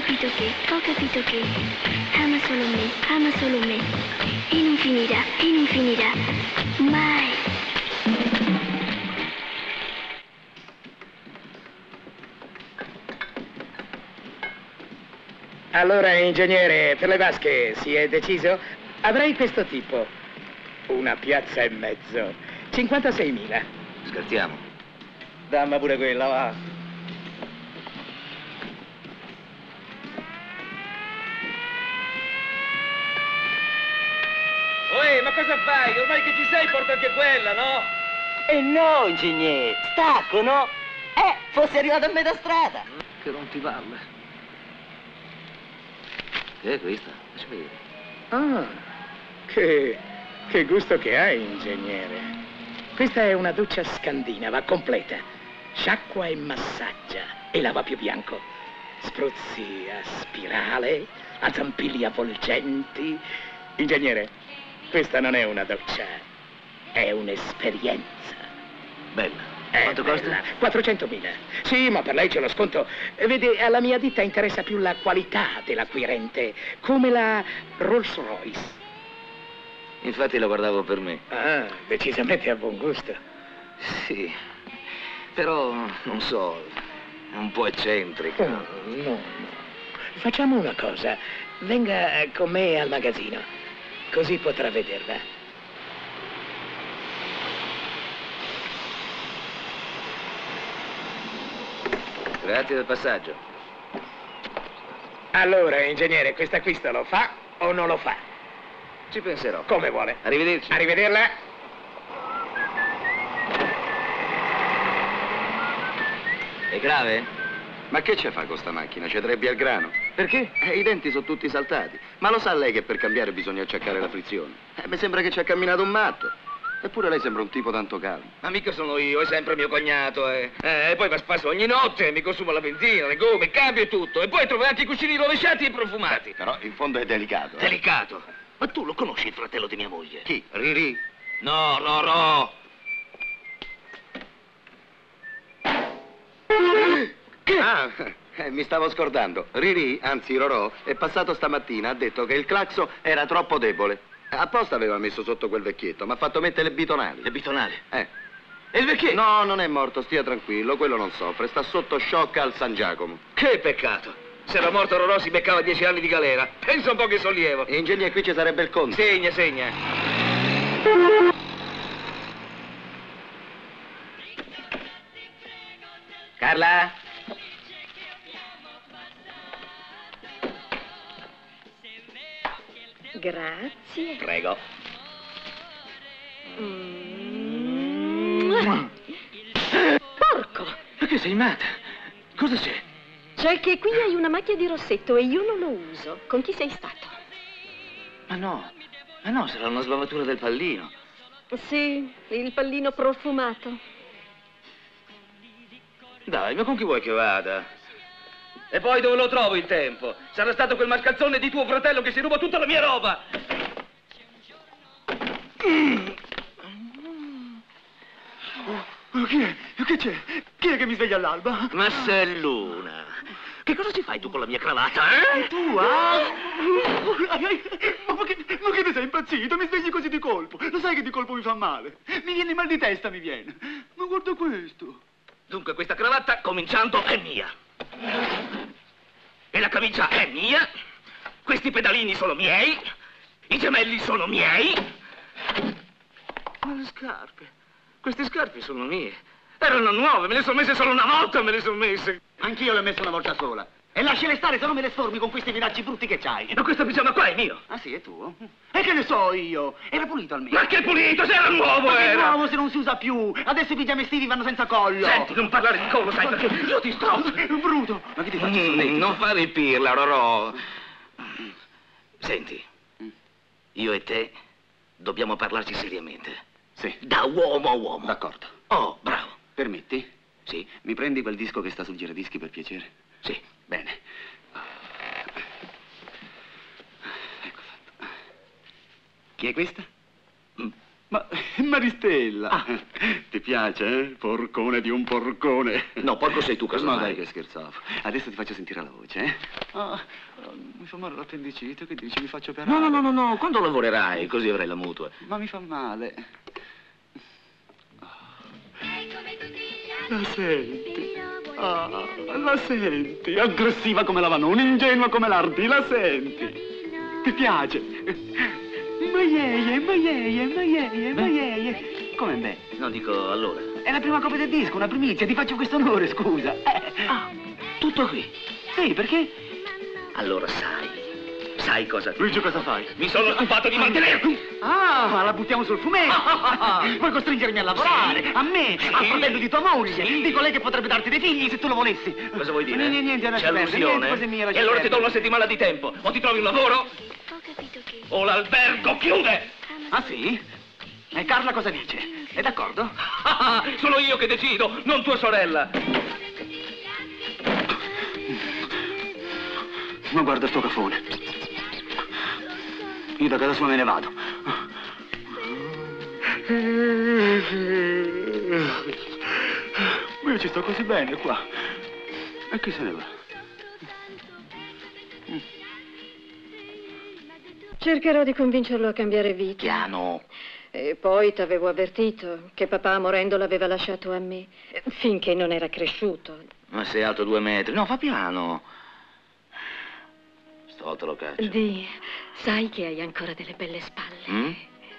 capito che ama solo me, e non finirà, mai. Allora, ingegnere, per le vasche si è deciso? Avrei questo tipo. Una piazza e mezzo. 56.000. Scherziamo. Damma pure quella, va. Uè, ma cosa fai? Ormai che ci sei porta anche quella, no? No, ingegnere, stacco, no? Fossi arrivato a metà strada. Che rompiballe. Che è questa? Lasciami vedere. Ah, che gusto che hai, ingegnere. Questa è una doccia scandinava completa. Sciacqua e massaggia e lava più bianco. Spruzzi a spirale, a zampilli avvolgenti. Ingegnere, questa non è una doccia, è un'esperienza. Bella. Quanto costa? 400.000. Sì, ma per lei c'è lo sconto. Vede, alla mia ditta interessa più la qualità dell'acquirente, come la Rolls Royce. Infatti la guardavo per me. Ah, decisamente a buon gusto. Sì, però non so, è un po' eccentrica. No. Facciamo una cosa. Venga con me al magazzino, così potrà vederla. Grazie del passaggio. Allora, ingegnere, questo acquisto lo fa o non lo fa? Ci penserò. Come vuole. Arrivederci. Arrivederla. È grave? Ma che c'è fa con sta macchina? C'è trebbi al grano. Perché? I denti sono tutti saltati. Ma lo sa lei che per cambiare bisogna acciaccare la frizione? Mi sembra che ci ha camminato un matto. Eppure lei sembra un tipo tanto calmo. Ma mica sono io, è sempre mio cognato, E poi va a spasso ogni notte, mi consuma la benzina, le gomme, il cambio e tutto. E poi trovo anche i cuscini rovesciati e profumati. Però in fondo è delicato. Delicato? Ma tu lo conosci il fratello di mia moglie? Chi? Riri? No, Rorò. Ah, mi stavo scordando. Riri, anzi Rorò, è passato stamattina, ha detto che il clacson era troppo debole. Apposta aveva messo sotto quel vecchietto, mi ha fatto mettere le bitonali. Le bitonali? E il vecchietto? No, non è morto, stia tranquillo, quello non soffre, sta sotto shock al San Giacomo. Che peccato. Se era morto Rorò si beccava 10 anni di galera. Pensa un po' che sollievo. E ingegnere, qui ci sarebbe il conto. Segna, segna. Carla? Grazie. Prego. Porco! Ma che sei matta? Cosa c'è? Cioè che qui hai una macchia di rossetto e io non lo uso. Con chi sei stato? Ma no, sarà una sbavatura del pallino. Sì, il pallino profumato. Dai, ma con chi vuoi che vada? E poi dove lo trovo il tempo? Sarà stato quel mascalzone di tuo fratello che si ruba tutta la mia roba! Ma chi è? Che c'è? Chi è che mi sveglia all'alba? Masselluna, che cosa ci fai tu con la mia cravatta, E tu, ah? Ma che ti sei impazzito? Mi svegli così di colpo. Lo sai che di colpo mi fa male? Mi viene mal di testa, mi viene. Ma guarda questo. Dunque questa cravatta, cominciando, è mia. E la camicia è mia. Questi pedalini sono miei. I gemelli sono miei. Ma le scarpe? Queste scarpe sono mie. Erano nuove, me le sono messe solo una volta, me le sono messe. Anch'io le ho messe una volta sola. E lasciale stare, se no me le sformi con questi viraggi brutti che c'hai. Ma questo pigiama qua è mio. Ah sì, è tuo? E che ne so io? Era pulito almeno. Ma che pulito, se era nuovo, Ma che era! nuovo se non si usa più? Adesso i pigiami estivi vanno senza collo. Senti, non parlare di collo, sai, perché io ti strozzo. Bruto. Ma che ti faccio solletico? Non fare il pirla, Rorò. Senti, io e te dobbiamo parlarci seriamente. Sì. Da uomo a uomo. D'accordo. Oh, bravo. Permetti? Sì, Mi prendi quel disco che sta sul giradischi per piacere? sì. Bene. Ecco fatto. Chi è questa? Ma, Maristella, ti piace, eh? Porcone di un porcone. No, porco sei tu, Ma casomai. dai che scherzavo. Adesso ti faccio sentire la voce, eh? Mi fa male l'appendicite, che dici? Mi faccio operare? No, quando lavorerai? Così avrai la mutua. Ma mi fa male. La senti? La senti? Aggressiva come la Vanoni, ingenua come l'Ardi, la senti? Ti piace? Maieye. Come me? No, dico allora. È la prima copia del disco, una primizia, ti faccio questo onore, scusa. Tutto qui. Sì, perché? Allora sai cosa... Luigi, cosa fai? Mi sono stufato di mantenerti! La buttiamo sul fumetto! Vuoi costringermi a lavorare? A me? Al fratello di tua moglie? Dico lei che potrebbe darti dei figli se tu lo volessi! Cosa vuoi dire? Niente, C'è lascia perdere, niente, cose mie, allusione? lascia E allora ti do perdere. una settimana di tempo. O ti trovi un lavoro, Ho capito che... o l'albergo chiude! Ah, sì? E Carla cosa dice? È d'accordo? Sono io che decido, non tua sorella! Ma guarda sto cafone. Io da casa sua me ne vado. Ma io ci sto così bene qua. E chi se ne va? Cercherò di convincerlo a cambiare vita. Piano. E poi t'avevo avvertito che papà morendo l'aveva lasciato a me, finché non era cresciuto. Ma sei alto 2 metri. No, fa piano. Stavolta lo caccio. Di, sai che hai ancora delle belle spalle. Mm?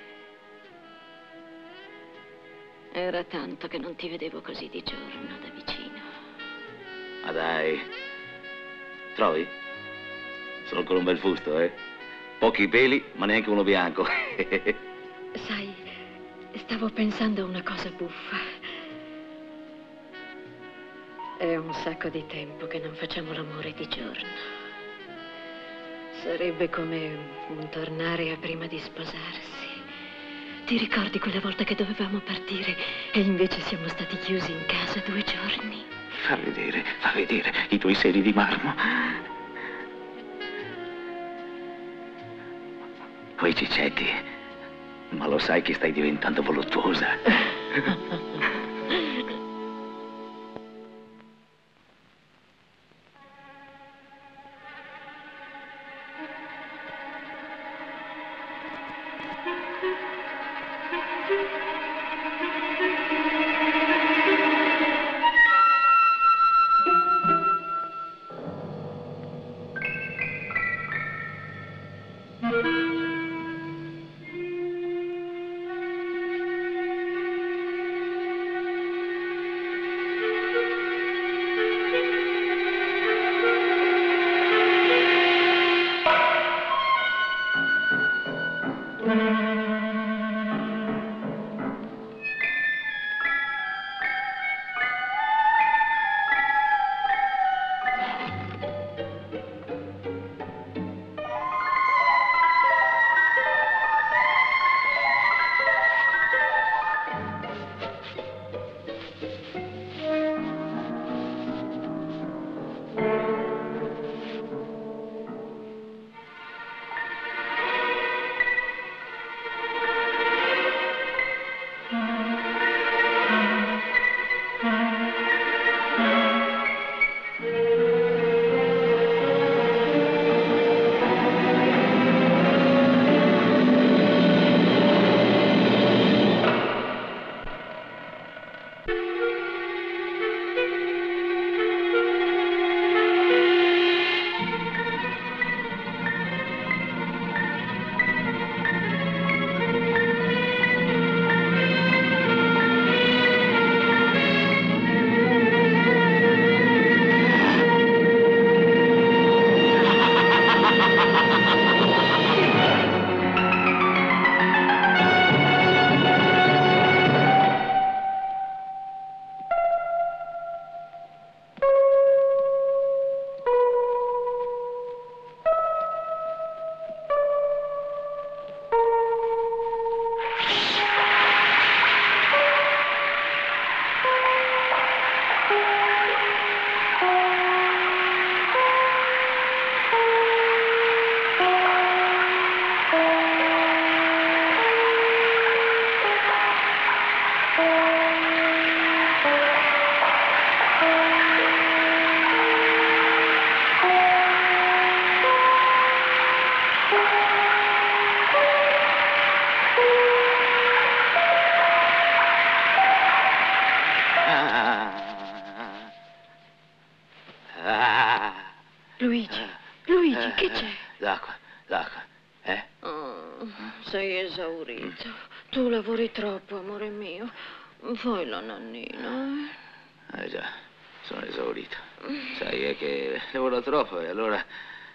Era tanto che non ti vedevo così di giorno, da vicino. Ma dai. Trovi? Sono ancora un bel fusto, eh? Pochi peli, ma neanche uno bianco. Sai, stavo pensando a una cosa buffa. È un sacco di tempo che non facciamo l'amore di giorno. Sarebbe come un tornare a prima di sposarsi. Ti ricordi quella volta che dovevamo partire e invece siamo stati chiusi in casa 2 giorni? Fa vedere i tuoi seni di marmo. Quei cicetti. Ma lo sai che stai diventando voluttuosa. Luigi, Luigi, che c'è? L'acqua, l'acqua. Oh, sei esaurito. Tu lavori troppo, amore mio. Fai la nannina. Già, sono esaurito. Sai, è che lavoro troppo e allora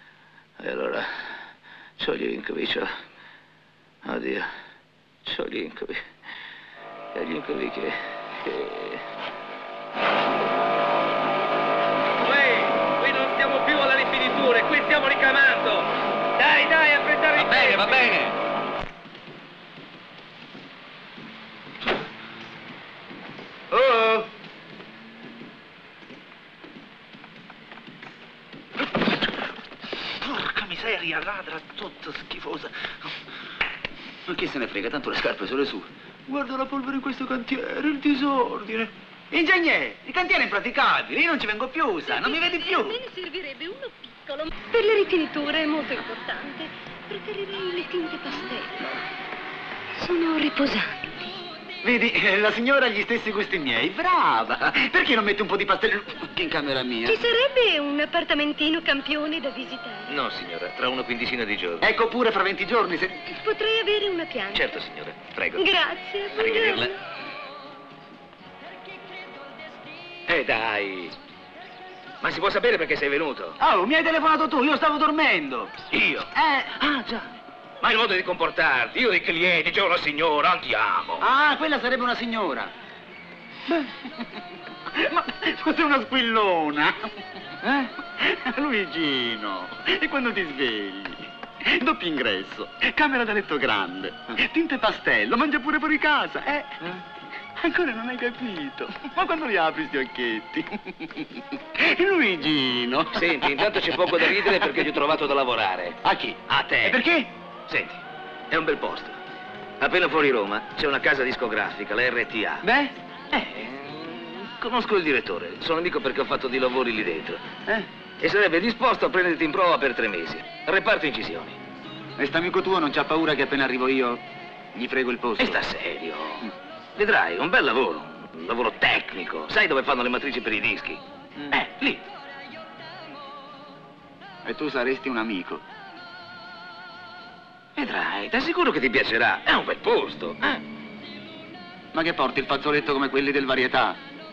c'ho gli incubi, oddio, c'ho gli incubi. E gli incubi che... Qui non stiamo più alle rifiniture, qui stiamo ricamando. Dai, affrettare il tempo. Va bene. Oh! Porca miseria, ladra tutta schifosa. Ma chi se ne frega, tanto le scarpe sono le sue. Guarda la polvere in questo cantiere, il disordine. Ingegnere, il cantiere è impraticabile, io non ci vengo più, sa, non mi vedi più. Me ne servirebbe uno piccolo. Per le rifiniture è molto importante. Preferirei le tinte pastello. Sono riposanti. Vedi, la signora ha gli stessi gusti miei, brava. Perché non metti un po' di pastello in camera mia? Ci sarebbe un appartamentino campione da visitare. No, signora, tra una quindicina di giorni. Ecco pure fra 20 giorni, se... Potrei avere una pianta. Certo, signora, prego. Grazie. Arrivederla. buongiorno. Dai. Ma si può sapere perché sei venuto? Oh, mi hai telefonato tu, io stavo dormendo. Io? Ah, già. Ma il modo di comportarti, io dei clienti, c'è una signora, andiamo. Ah, quella sarebbe una signora. Beh, ma sei una squillona. Luigino, e quando ti svegli? Doppio ingresso, camera da letto grande, tinte pastello, mangia pure fuori casa, Ancora non hai capito. Ma quando li apri sti occhietti? Luigino. Senti, intanto c'è poco da ridere perché ti ho trovato da lavorare. A chi? A te. E perché? Senti, è un bel posto. Appena fuori Roma c'è una casa discografica, la RTA. Beh? Conosco il direttore, sono amico perché ho fatto dei lavori lì dentro. E sarebbe disposto a prenderti in prova per 3 mesi. Reparto incisioni. E st'amico tuo non c'ha paura che appena arrivo io gli frego il posto? E sta serio. Vedrai, un bel lavoro. Un lavoro tecnico. Sai dove fanno le matrici per i dischi? Lì. E tu saresti un amico. Vedrai, ti assicuro che ti piacerà. È un bel posto. Ma che porti il fazzoletto come quelli del Varietà?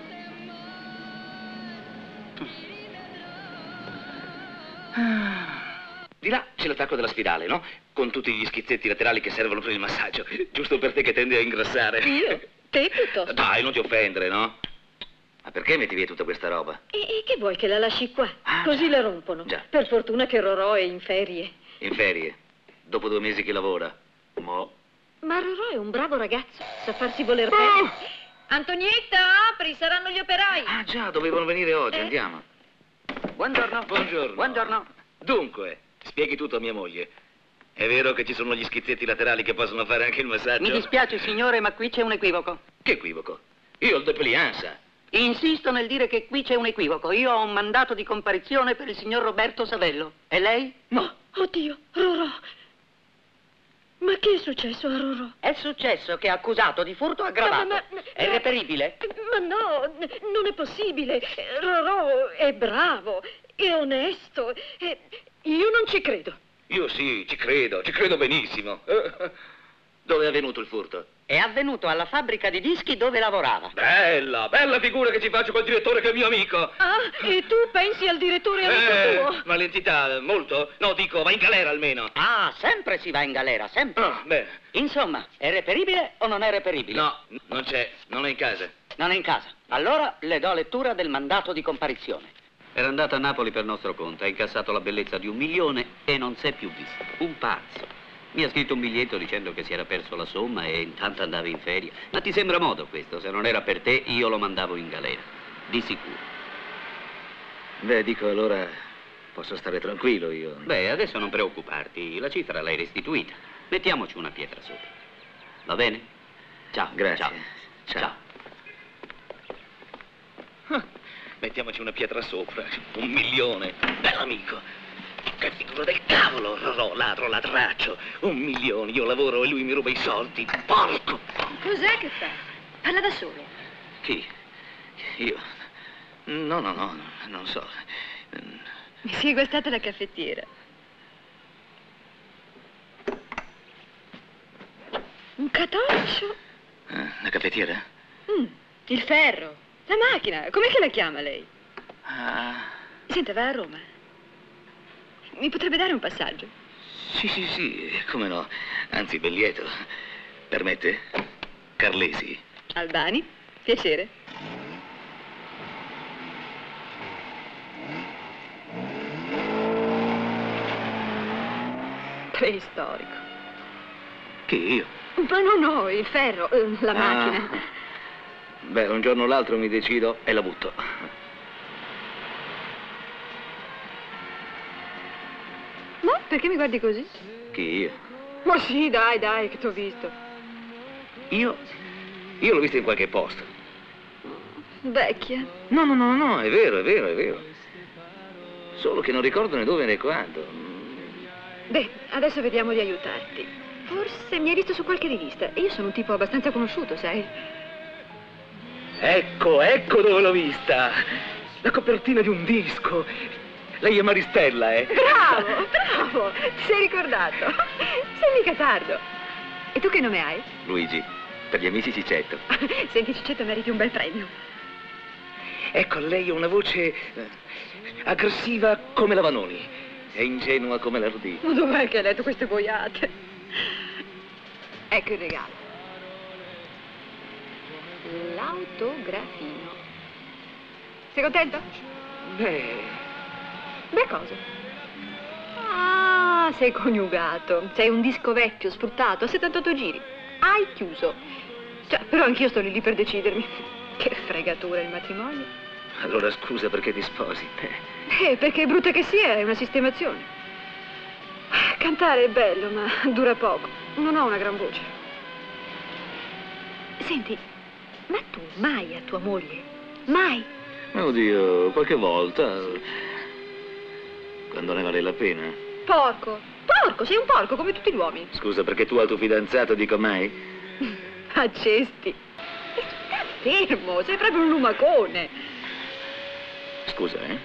Di là c'è l'attacco della spirale, no? Con tutti gli schizzetti laterali che servono per il massaggio. Giusto per te che tendi a ingrassare. Io? Te piuttosto. Dai, non ti offendere, no? Ma perché metti via tutta questa roba? E che vuoi che la lasci qua? Così la rompono. Già. Per fortuna che Rorò è in ferie. In ferie? Dopo 2 mesi che lavora? Mo. Ma Rorò è un bravo ragazzo. Sa farsi voler bene. Antonietta, apri, saranno gli operai. Ah già, dovevano venire oggi, andiamo. Buongiorno. Buongiorno. Buongiorno. Dunque, spieghi tutto a mia moglie. È vero che ci sono gli schizzetti laterali che possono fare anche il massaggio? Mi dispiace, signore, ma qui c'è un equivoco. Che equivoco? Io ho il deplianza. Insisto nel dire che qui c'è un equivoco. Io ho un mandato di comparizione per il signor Roberto Savello. E lei? No. Oddio, Rorò. Ma che è successo a Rorò? È successo che è accusato di furto aggravato. Ma- È reperibile? Ma no, non è possibile. Rorò è bravo, è onesto. Io non ci credo. Io sì, ci credo benissimo. Dove è avvenuto il furto? È avvenuto alla fabbrica di dischi dove lavorava. Bella figura che ci faccio col direttore che è mio amico. Ah, e tu pensi al direttore amico tuo? Ma l'entità, molto? No, dico, va in galera almeno. Ah, sempre si va in galera, sempre. Ah, bene. Insomma, è reperibile o non è reperibile? No, non c'è, non è in casa. Non è in casa. Allora le do lettura del mandato di comparizione. Era andato a Napoli per nostro conto, ha incassato la bellezza di 1 milione e non si è più visto. Un pazzo. Mi ha scritto un biglietto dicendo che si era perso la somma e intanto andava in ferie. Ma ti sembra modo questo? Se non era per te, io lo mandavo in galera. Di sicuro. Beh, dico, allora posso stare tranquillo io. Beh, adesso non preoccuparti, la cifra l'hai restituita. Mettiamoci una pietra sopra. Va bene? Ciao. Grazie. Ciao. Mettiamoci una pietra sopra. 1 milione. Bell'amico. Che figura del cavolo, Rorò, ladro, ladraccio. 1 milione, io lavoro e lui mi ruba i soldi. Porco! Cos'è che fa? Parla da solo. Chi? Io? No, non so. Mi si è guastata la caffettiera. Un catorcio? La caffettiera? Il ferro. La macchina. Com'è che la chiama lei? Senta, va a Roma. Mi potrebbe dare un passaggio? Sì, come no. Anzi, ben lieto. Permette? Carlesi. Albani, piacere. Preistorico. Chi, io? Ma no, il ferro, la macchina. Beh, un giorno o l'altro mi decido e la butto. Ma perché mi guardi così? Chi, io? Ma sì, dai, che t'ho visto. Io l'ho vista in qualche posto. Vecchia. No, è vero. Solo che non ricordo né dove né quando. Beh, adesso vediamo di aiutarti. Forse mi hai visto su qualche rivista e io sono un tipo abbastanza conosciuto, sai? Ecco dove l'ho vista. La copertina di un disco. Lei è Maristella, eh? Bravo, ti sei ricordato. Sei mica tardo. E tu che nome hai? Luigi, per gli amici Cicetto. Senti, Cicetto, meriti un bel premio. Ecco, lei ha una voce aggressiva come la Vanoni e ingenua come l'Ardì. Ma dov'è che hai letto queste boiate? Ecco il regalo. L'autografino. Sei contento? Beh, cosa? Ah, sei coniugato. Sei un disco vecchio, sfruttato, a 78 giri. Hai chiuso. Cioè, però anch'io sto lì per decidermi. Che fregatura il matrimonio. Allora scusa, perché ti sposi? Perché brutta che sia, è una sistemazione. Cantare è bello, ma dura poco. Non ho una gran voce. Senti, ma tu mai a tua moglie? Mai? Oddio, qualche volta. Quando ne vale la pena. Porco, sei un porco come tutti gli uomini. Scusa, perché tu al tuo fidanzato dico mai? Accesti. Sta fermo, sei proprio un lumacone. Scusa, eh?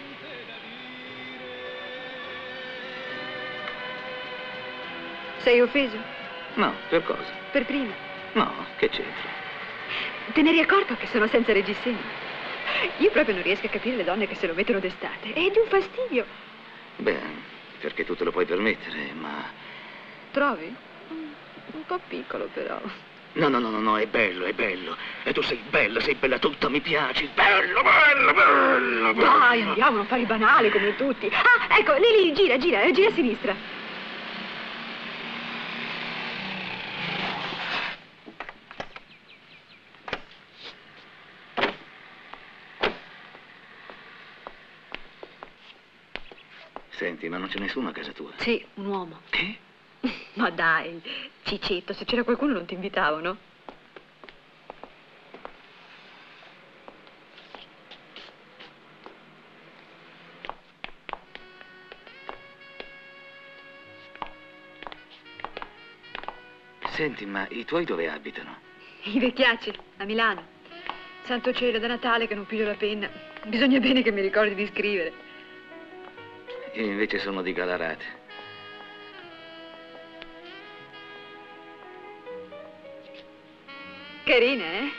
Sei offeso? No, per cosa? Per prima. No, che c'entra? Te ne eri accorto che sono senza reggiseno? Io proprio non riesco a capire le donne che se lo mettono d'estate. È di un fastidio. Beh, perché tu te lo puoi permettere, ma... Trovi? Un po' piccolo, però. No, è bello. E tu sei bella tutta, mi piaci. Bello. Dai, andiamo, non fare il banale come tutti. Ah, ecco, lì, gira a sinistra. Senti, ma non c'è nessuno a casa tua? Sì, un uomo. Che? Ma dai, Cicetto, se c'era qualcuno non ti invitavano? Senti, ma i tuoi dove abitano? I vecchiacci, a Milano. Santo cielo, da Natale che non piglio la penna. Bisogna bene che mi ricordi di scrivere. Io invece sono di Galarate. Carina, eh?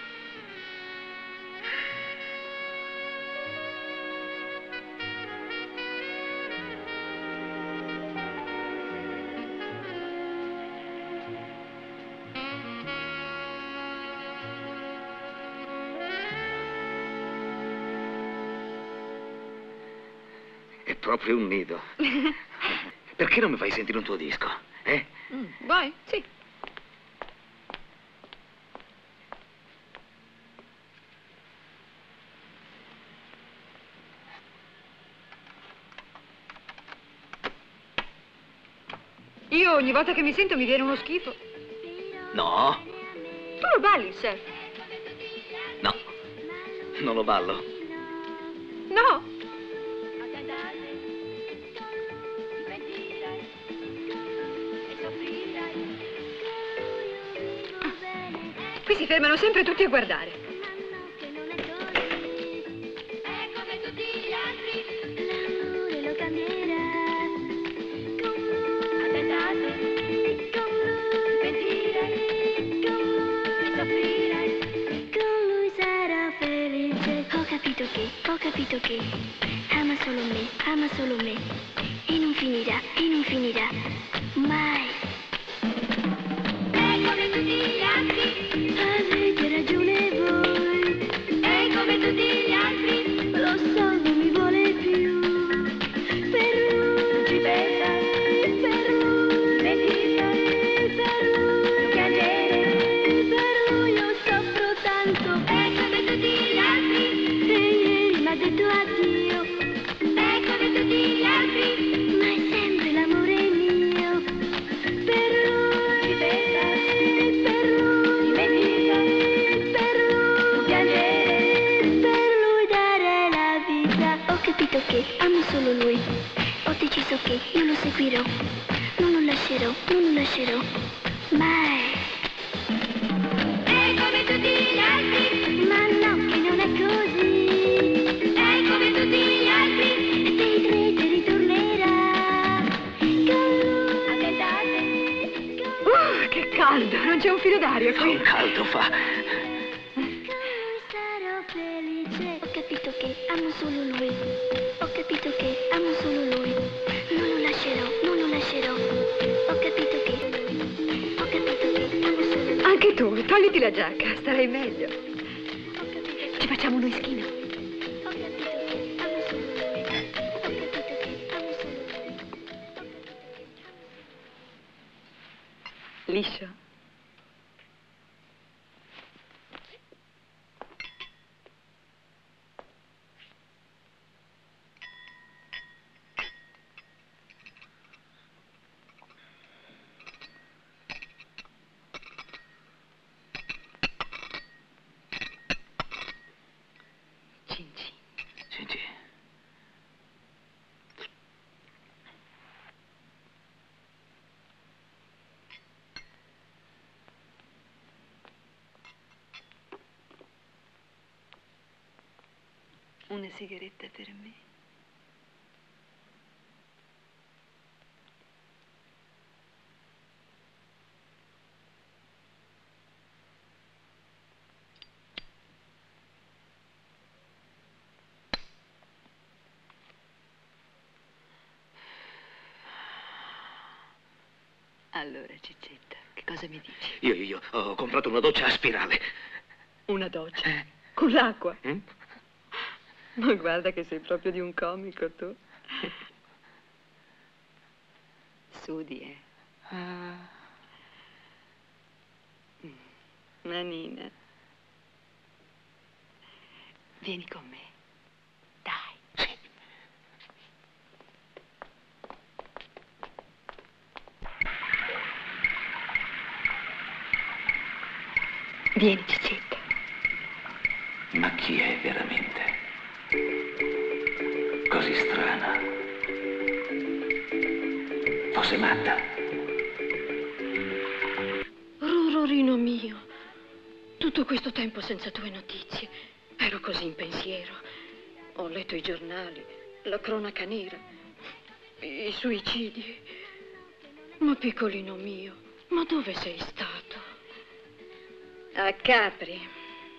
È proprio un nido. Perché non mi fai sentire un tuo disco, eh? Vai, sì. Io ogni volta che mi sento mi viene uno schifo. No, Tu lo balli il surf? no, non lo ballo. No. Qui si fermano sempre tutti a guardare. È come tutti gli altri, l'amore lo cambierà. capito che ama solo me, e non finirà, mai. È come tutti gli altri, avete ragione voi, è come tutti gli altri, lo so, non mi vuole più, per lui ci pensa, per lui medita, per lui piangere, per lui io soffro tanto, è come tutti gli altri, e ieri m'ha detto addio, è come tutti gli altri, ma è sempre l'amore mio, per lui ci pensa, per lui medita, per lui piangere, per lui dare la vita. Ho capito che amo solo lui, ho deciso che io lo seguirò, non lo lascerò, mai. È come tutti gli altri, ma no, che non è così. È come tutti gli altri, vedrete ritornerà. Con lui, aspettate. Che caldo, non c'è un filo d'aria qui. Un caldo fa. Sarò felice. Ho capito che amo solo lui. Ho capito che amo solo lui. Non lo lascerò. Ho capito che amo solo lui. Anche tu, togliti la giacca, starai meglio. Ho capito Ci facciamo uno ischino. Ho capito che amo solo lui. Ho capito che amo solo lui. Liscio? Cinci. Senti. Una sigaretta per me? Allora, Ciccetta, che cosa mi dici? Io ho comprato una doccia a spirale. Una doccia? Con l'acqua? Mm? Ma guarda che sei proprio di un comico, tu. Sudi, Nanina. Vieni con me. Dai. Sì. Vieni, Ciccetta. Ma chi è veramente così strana? Fosse matta. Rororino mio, tutto questo tempo senza tue notizie. Ero così in pensiero. Ho letto i giornali, la cronaca nera, i suicidi. Ma piccolino mio, ma dove sei stato? A Capri.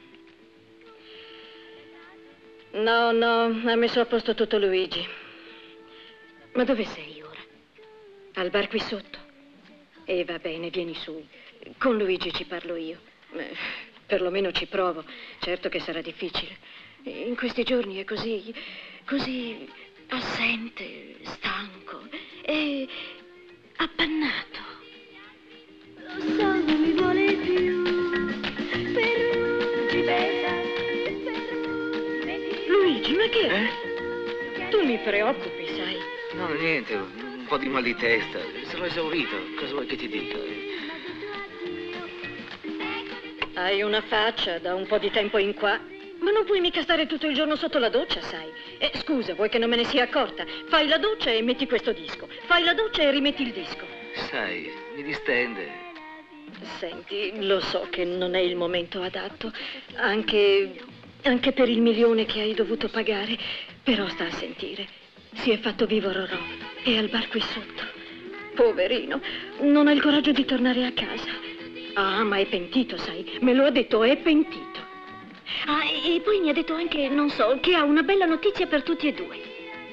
No, ha messo a posto tutto Luigi. Ma dove sei ora? Al bar qui sotto? E va bene, vieni su. Con Luigi ci parlo io. Perlomeno ci provo. Certo che sarà difficile. In questi giorni è così assente, stanco e appannato. Lo so, non mi vuole più, per lui ci pensa, per lui medita. Luigi, ma che è? Tu mi preoccupi, sai. No, niente, un po' di mal di testa. Sono esaurito. Cosa vuoi che ti dica? Hai una faccia da un po' di tempo in qua. Ma non puoi mica stare tutto il giorno sotto la doccia, sai? Scusa, vuoi che non me ne sia accorta? Fai la doccia e metti questo disco. Fai la doccia e rimetti il disco. Sai, mi distende. Senti, lo so che non è il momento adatto, anche per il 1.000.000 che hai dovuto pagare, però sta a sentire. Si è fatto vivo Rorò, è al bar qui sotto. Poverino, non ha il coraggio di tornare a casa. Ah, ma è pentito, sai, me lo ha detto, è pentito. Ah, e poi mi ha detto anche, non so, che ha una bella notizia per tutti e due.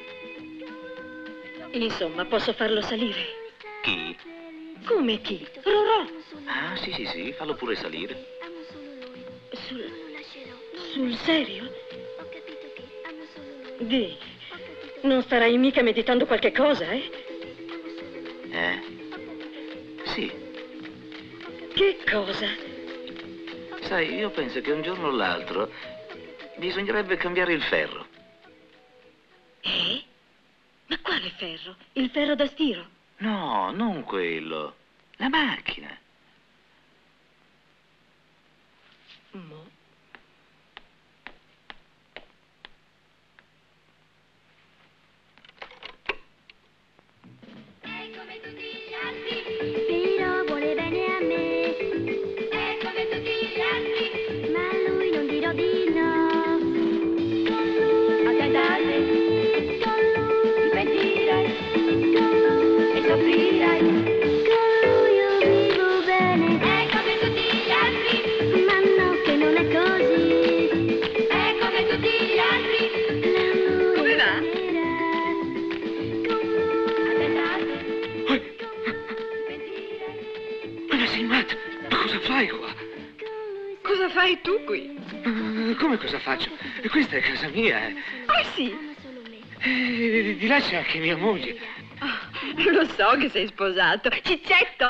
Insomma, posso farlo salire. Chi? Come chi? Rorò. Ah, sì, fallo pure salire. Sul serio? Di, non starai mica meditando qualche cosa, eh? Sì. Che cosa? Sai, io penso che un giorno o l'altro bisognerebbe cambiare il ferro. Ma quale ferro? Il ferro da stiro? No, non quello. La macchina. Mo. Però vuole bene a me, è come tutti gli altri, ma a lui non dirò di no. Con lui attentate, con lui ti pentirai, con lui e soffrirai. Con lui io vivo bene, è come tutti gli altri, ma no che non è così, è come tutti gli altri. L'amore Come va? con lui attentate. Ma sei matta? Ma cosa fai qua? Cosa fai tu qui? Come cosa faccio? Questa è casa mia. Ah, sì? Di là c'è anche mia moglie. Lo so che sei sposato. Ciccetto!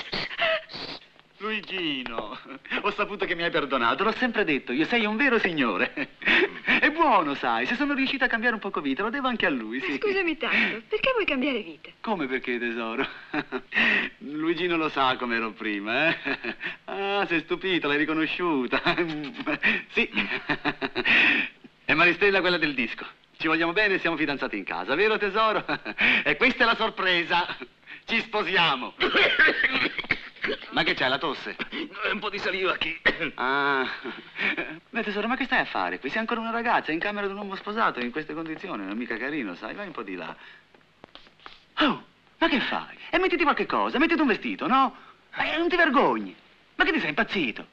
Luigino, ho saputo che mi hai perdonato, l'ho sempre detto, io sei un vero signore. È buono, sai, se sono riuscita a cambiare un poco vita, lo devo anche a lui, sì. Scusami tanto, perché vuoi cambiare vita? Come perché, tesoro? Luigino lo sa come ero prima, eh? Ah, sei stupita, l'hai riconosciuta. Sì. È Maristella quella del disco. Ci vogliamo bene e siamo fidanzati in casa, vero tesoro? E questa è la sorpresa. Ci sposiamo. Ma che c'è, la tosse? Un po' di saliva qui. Ah. Beh, tesoro, ma che stai a fare qui? Sei ancora una ragazza, in camera di un uomo sposato, in queste condizioni. Non è mica carino, sai? Vai un po' di là. Oh, ma che fai? E mettiti qualche cosa, mettiti un vestito, no? Non ti vergogni. Ma che ti sei impazzito?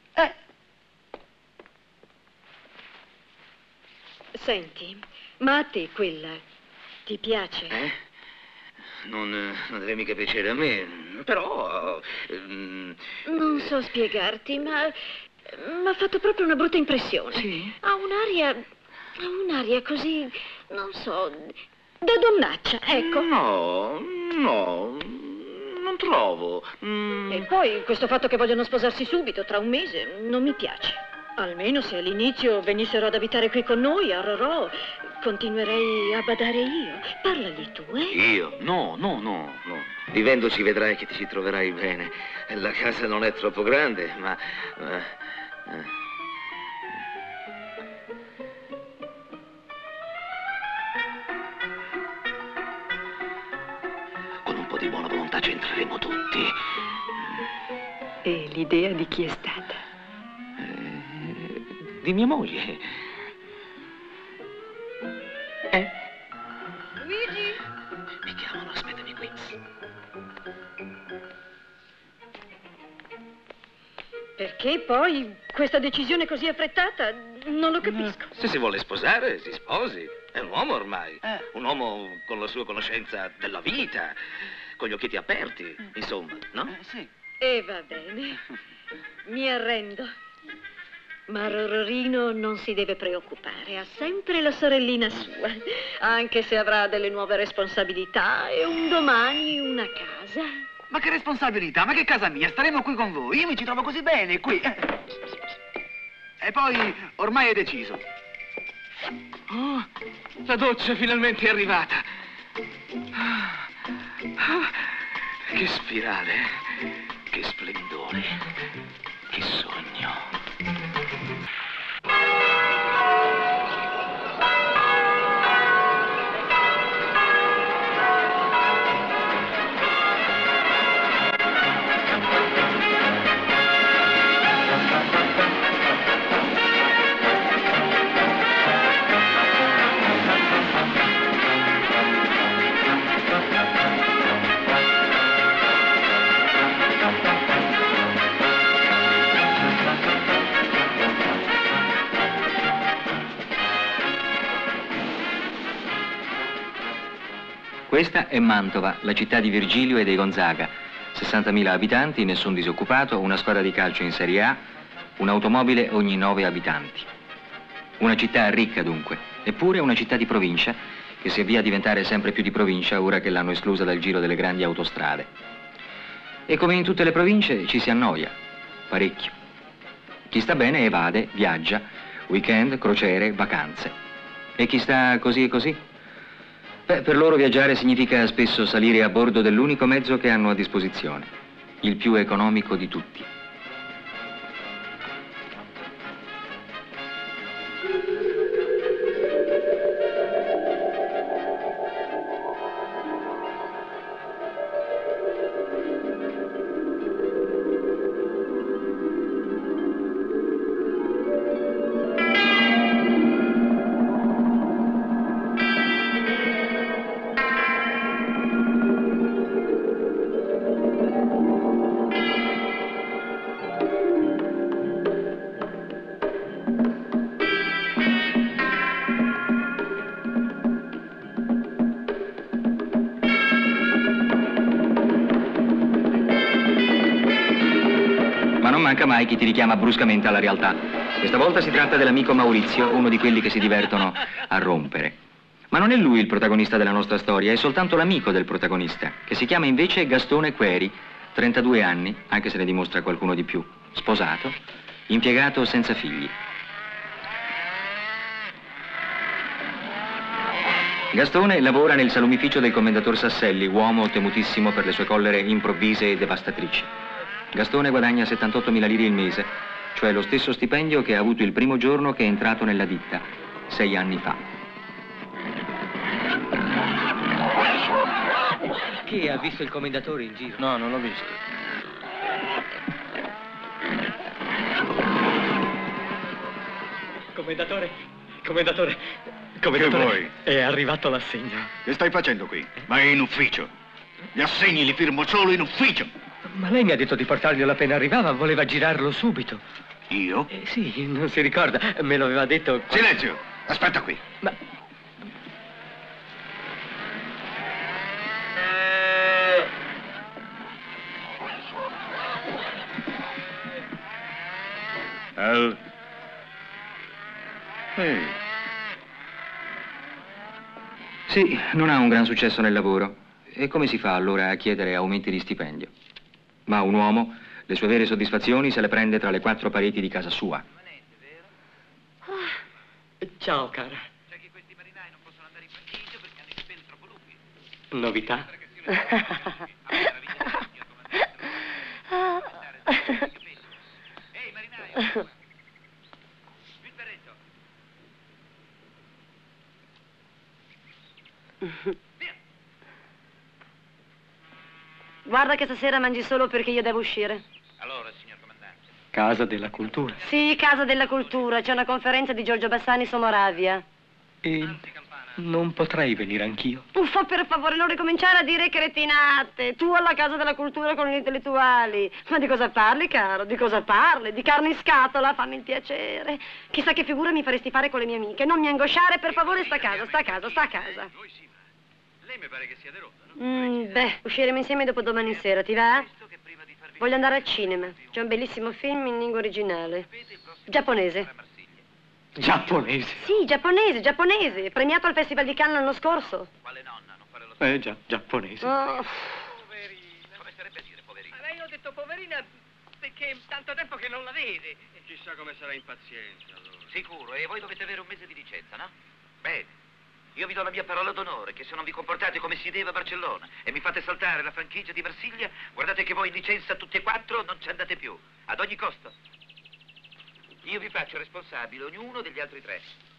Senti, ma a te quella ti piace? Non deve mica piacere a me, però... Non so spiegarti, ma mi ha fatto proprio una brutta impressione. Sì? Ha un'aria così, non so, da donnaccia, ecco. No, non trovo. E poi questo fatto che vogliono sposarsi subito, tra un mese, non mi piace. Almeno se all'inizio venissero ad abitare qui con noi, a Rorò, continuerei a badare io. Parlagli tu, eh? Io? No. Vivendoci vedrai che ti ci troverai bene. La casa non è troppo grande, ma... Con un po' di buona volontà ci entreremo tutti. E l'idea di chi è stata? Di mia moglie. Luigi! Mi chiamano, aspettami qui. Perché poi questa decisione così affrettata? Non lo capisco. Se si vuole sposare, si sposi. È un uomo ormai. Un uomo con la sua conoscenza della vita, con gli occhietti aperti, insomma, no? Sì. E va bene. Mi arrendo. Ma Rororino non si deve preoccupare, ha sempre la sorellina sua, anche se avrà delle nuove responsabilità e un domani una casa. Ma che responsabilità? Ma che casa mia? Staremo qui con voi. Io mi ci trovo così bene, qui. E poi, ormai è deciso. Oh, la doccia finalmente è arrivata. Che spirale, che splendore, che sogno. Questa è Mantova, la città di Virgilio e dei Gonzaga. 60.000 abitanti, nessun disoccupato, una squadra di calcio in Serie A, un'automobile ogni 9 abitanti. Una città ricca dunque, eppure una città di provincia che si avvia a diventare sempre più di provincia ora che l'hanno esclusa dal giro delle grandi autostrade. E come in tutte le province ci si annoia, parecchio. Chi sta bene evade, viaggia, weekend, crociere, vacanze. E chi sta così e così? Beh, per loro viaggiare significa spesso salire a bordo dell'unico mezzo che hanno a disposizione, il più economico di tutti. Manca mai chi ti richiama bruscamente alla realtà. Questa volta si tratta dell'amico Maurizio, uno di quelli che si divertono a rompere. Ma non è lui il protagonista della nostra storia, è soltanto l'amico del protagonista, che si chiama invece Gastone Queri, 32 anni, anche se ne dimostra qualcuno di più, sposato, impiegato senza figli. Gastone lavora nel salumificio del commendator Sasselli, uomo temutissimo per le sue collere improvvise e devastatrici. Gastone guadagna 78.000 lire il mese, cioè lo stesso stipendio che ha avuto il primo giorno che è entrato nella ditta, 6 anni fa. Chi ha visto il commendatore in giro? No, non l'ho visto. Commendatore. Che vuoi? È arrivato l'assegno. Che stai facendo qui? Vai in ufficio. Gli assegni li firmo solo in ufficio. Ma lei mi ha detto di portarglielo appena arrivava, voleva girarlo subito. Io? Sì, non si ricorda, me lo aveva detto... Silenzio! Aspetta qui. Ma... Ehi. Sì, non ha un gran successo nel lavoro. E come si fa allora a chiedere aumenti di stipendio? Ma un uomo le sue vere soddisfazioni se le prende tra le 4 pareti di casa sua. Ciao, cara. Sai che questi marinai non possono andare in franchigia perché hanno i capelli troppo lunghi. Novità? Ehi, marinaio! Il berretto! Guarda che stasera mangi solo perché io devo uscire. Allora, signor comandante. Casa della Cultura. Sì, Casa della Cultura. C'è una conferenza di Giorgio Bassani su Moravia. E non potrei venire anch'io? Uffa, per favore, non ricominciare a dire cretinate. Tu alla Casa della Cultura con gli intellettuali. Ma di cosa parli, caro? Di cosa parli? Di carne in scatola? Fammi il piacere. Chissà che figura mi faresti fare con le mie amiche. Non mi angosciare, per favore, sta a casa, sta a casa, sta a casa. Lei mi pare che sia derotta, no? Beh, usciremo insieme dopo domani sera, ti va? Voglio andare al cinema. C'è un bellissimo film in lingua originale. Giapponese. Giapponese? Sì, giapponese. Premiato al Festival di Cannes l'anno scorso. Quale nonna? Non fare lo Già, giapponese. Oh. Poverina. Come sarebbe a dire poverina? Ma io ho detto poverina perché tanto tempo che non la vede. Chissà come sarà impaziente, allora. Sicuro, e voi dovete avere un mese di licenza, no? Bene. Io vi do la mia parola d'onore che se non vi comportate come si deve a Barcellona e mi fate saltare la franchigia di Marsiglia, guardate che voi in licenza tutti e 4 non ci andate più, ad ogni costo. Io vi faccio responsabile ognuno degli altri 3.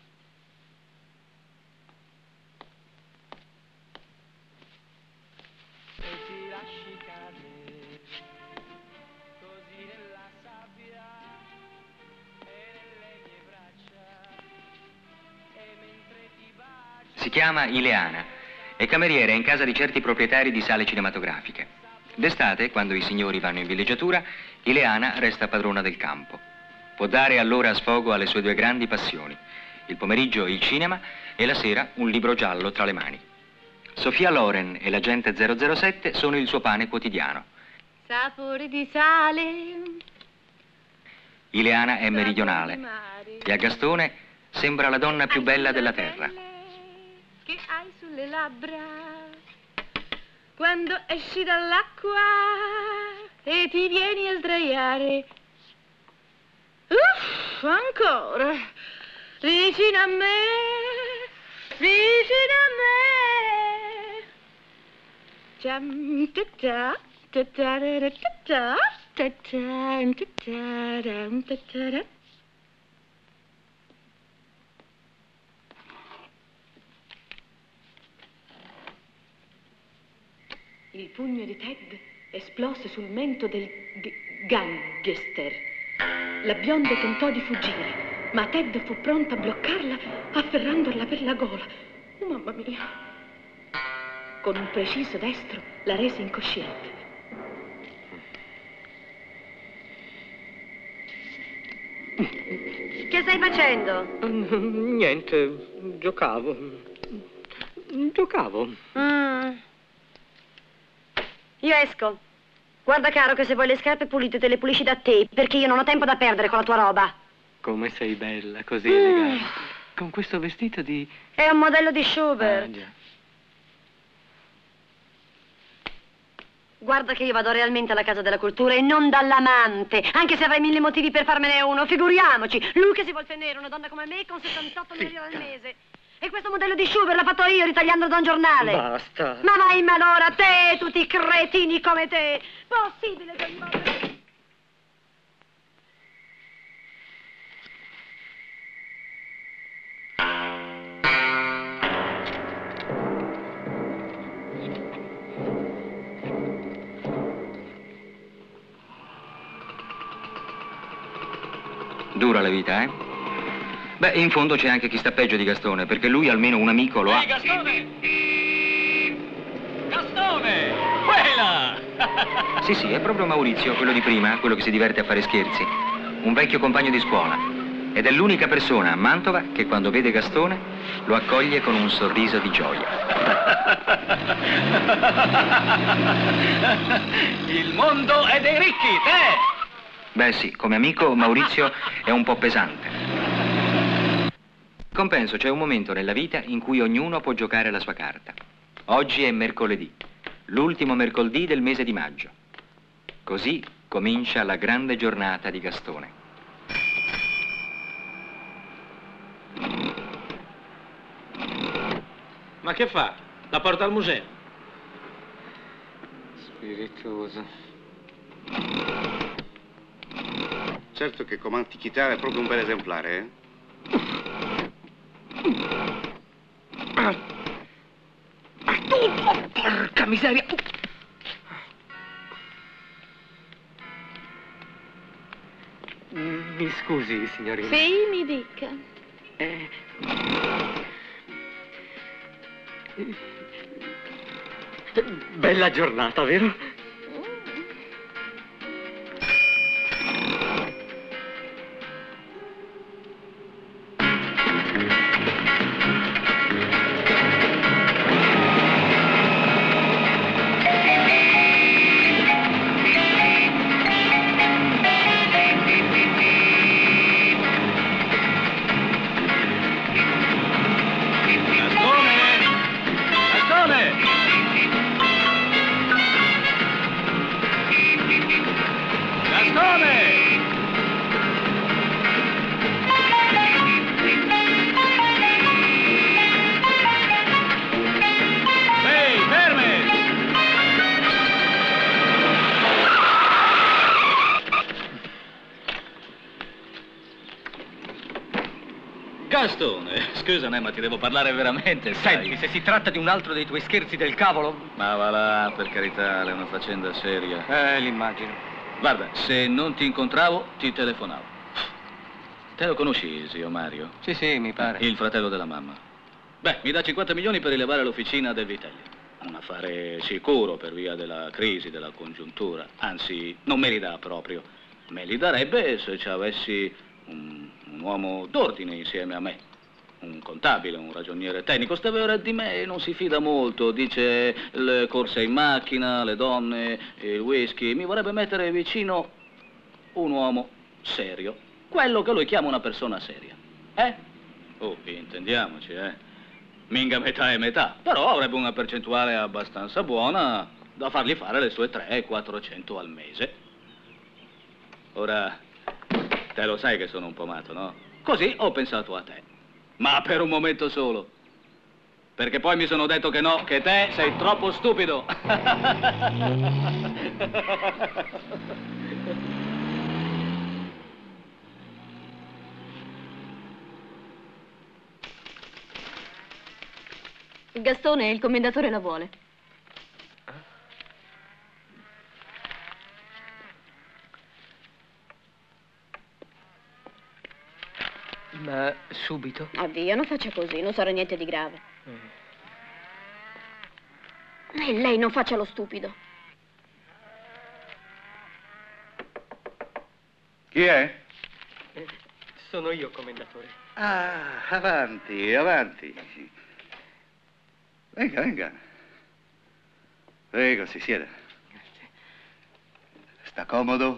Si chiama Ileana, è cameriera in casa di certi proprietari di sale cinematografiche. D'estate, quando i signori vanno in villeggiatura, Ileana resta padrona del campo. Può dare allora sfogo alle sue 2 grandi passioni, il pomeriggio il cinema e la sera un libro giallo tra le mani. Sofia Loren e l'agente 007 sono il suo pane quotidiano. Sapore di sale. Ileana è meridionale e a Gastone sembra la donna più bella della terra. Che hai sulle labbra quando esci dall'acqua e ti vieni a sdraiare. Uff, ancora. Vicino a me, vicino a me. Ciam, ta-ta, ta-ta-ra-ra-ta-ta, ta-ta, ta-ta-ra, ta-ta-ra. Il pugno di Ted esplose sul mento del gangster. La bionda tentò di fuggire, ma Ted fu pronta a bloccarla, afferrandola per la gola. Oh, mamma mia! Con un preciso destro la rese incosciente. Che stai facendo? Niente, giocavo. Io esco. Guarda, caro, che se vuoi le scarpe pulite te le pulisci da te, perché io non ho tempo da perdere con la tua roba. Come sei bella, così elegante. Con questo vestito di... È un modello di Schubert. già. Guarda che io vado realmente alla Casa della Cultura e non dall'amante, anche se avrei 1000 motivi per farmene uno, figuriamoci. Lui che si vuol tenere una donna come me con 78 lire al mese. E questo modello di Schubert l'ho fatto io, ritagliandolo da un giornale. Basta. Ma vai in malora, te e tutti i cretini come te. Possibile che un modello... Dura la vita, eh? Beh, in fondo c'è anche chi sta peggio di Gastone, perché lui almeno un amico lo ha. Ehi, Gastone! Gastone! Quella! Sì, è proprio Maurizio, quello di prima, quello che si diverte a fare scherzi. Un vecchio compagno di scuola. Ed è l'unica persona a Mantova che quando vede Gastone lo accoglie con un sorriso di gioia. Il mondo è dei ricchi, te! Beh sì, come amico Maurizio è un po' pesante. In compenso c'è un momento nella vita in cui ognuno può giocare la sua carta. Oggi è mercoledì, l'ultimo mercoledì del mese di maggio. Così comincia la grande giornata di Gastone. Ma che fa? La porta al museo? Spiritoso. Certo che come antichità è proprio un bel esemplare, eh? Porca miseria! Mi scusi, signorina. Sì, mi dica. Bella giornata, vero? Gastone, scusami, ma ti devo parlare veramente, sai? Senti, se si tratta di un altro dei tuoi scherzi del cavolo... Ma va là, per carità, è una faccenda seria. L'immagino. Guarda, se non ti incontravo, ti telefonavo. Te lo conosci, zio Mario? Sì, mi pare. Il fratello della mamma. Beh, mi dà 50 milioni per rilevare l'officina del Vitelli. Un affare sicuro per via della crisi, della congiuntura. Anzi, non me li dà proprio. Me li darebbe se ci avessi un uomo d'ordine insieme a me. un contabile, un ragioniere tecnico. Stavera di me non si fida molto, dice le corse in macchina, le donne, il whisky. Mi vorrebbe mettere vicino un uomo serio, quello che lui chiama una persona seria. Oh, intendiamoci, Minga metà e metà, però avrebbe una percentuale abbastanza buona da fargli fare le sue 300-400 al mese. Ora, te lo sai che sono un po' matto, no? Così ho pensato a te, ma per un momento solo. Perché poi mi sono detto che no, che te sei troppo stupido. Gastone, il commendatore la vuole. Ma subito? Oddio, non faccia così, non sarà niente di grave. E lei non faccia lo stupido. Chi è? Sono io, commendatore. Ah, avanti, avanti. Venga, venga. Prego, si sieda. Grazie. Sta comodo?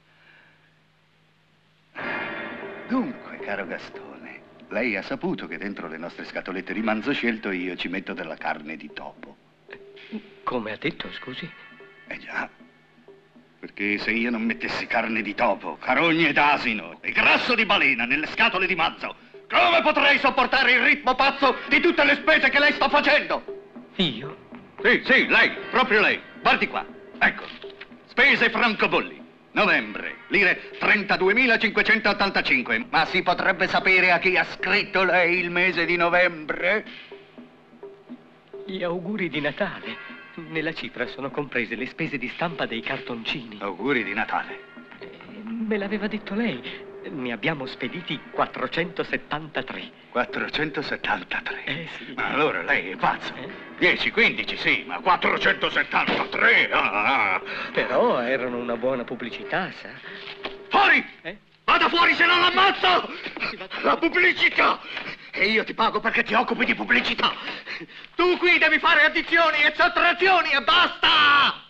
Dunque, caro Gastone, lei ha saputo che dentro le nostre scatolette di manzo scelto io ci metto della carne di topo. Come ha detto, scusi? Eh già, perché se io non mettessi carne di topo, carogne d'asino e grasso di balena nelle scatole di manzo, come potrei sopportare il ritmo pazzo di tutte le spese che lei sta facendo? Io? Sì, lei, proprio lei. Guardi qua, ecco, spese francobolli. Novembre, lire 32.585. Ma si potrebbe sapere a chi ha scritto lei il mese di novembre? Gli auguri di Natale. Nella cifra sono comprese le spese di stampa dei cartoncini. Auguri di Natale. Me l'aveva detto lei. Ne abbiamo spediti 473. 473? Sì. Ma allora lei è pazzo. 10, 15, sì, ma 473? Però erano una buona pubblicità, sa? Fuori! Vada fuori se non l'ammazzo! La pubblicità! E io ti pago perché ti occupi di pubblicità! Tu qui devi fare addizioni e sottrazioni e basta!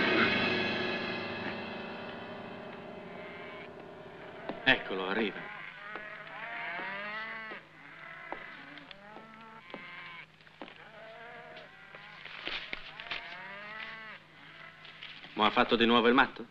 Eccolo, arriva. Ma ha fatto di nuovo il matto?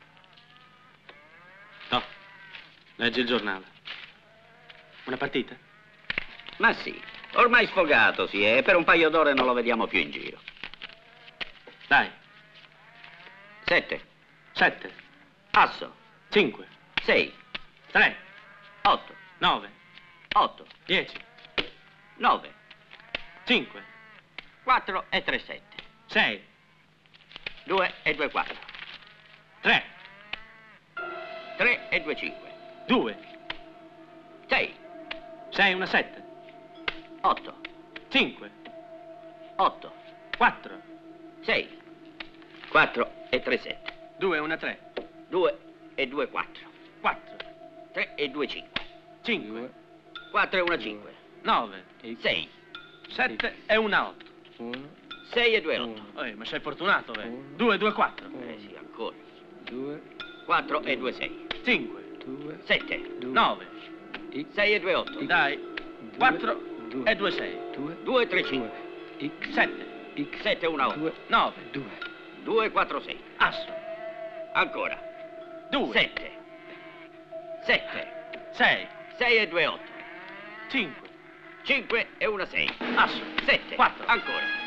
No. Leggi il giornale. Una partita? Ma sì, ormai sfogato si è, per un paio d'ore non lo vediamo più in giro. Dai. 7. 7. Asso. 5. 6. 3. 8. 9. 8. 10. 9. 5. 4 e 3 7. 6. 2 e 2 4. 3. 3 e 2 5. 2. 6. 6 una 7. 8. 5. 8. 4. 6. 4 e 3 7. 2 una 3. 2 e 2 4. 4. 3 e 2 5. 5. 4 e 1 5. 9. 6. 7 e una 8. 6 e 2 8. Ma sei fortunato, 2 2 4. Sì, ancora. 2. 4 e 2 6. 5. 2. 7. 9. 6 e 2 8. Dai. 4 e 2 6. 2 e 3 5. 7. 7 e 1 8. 9. 2 e 4 6. Asso. Ancora. 2. 7. 7. 6. 6 e 2 8. 5. 5 e 1 6. Asso. 7. 4. Ancora.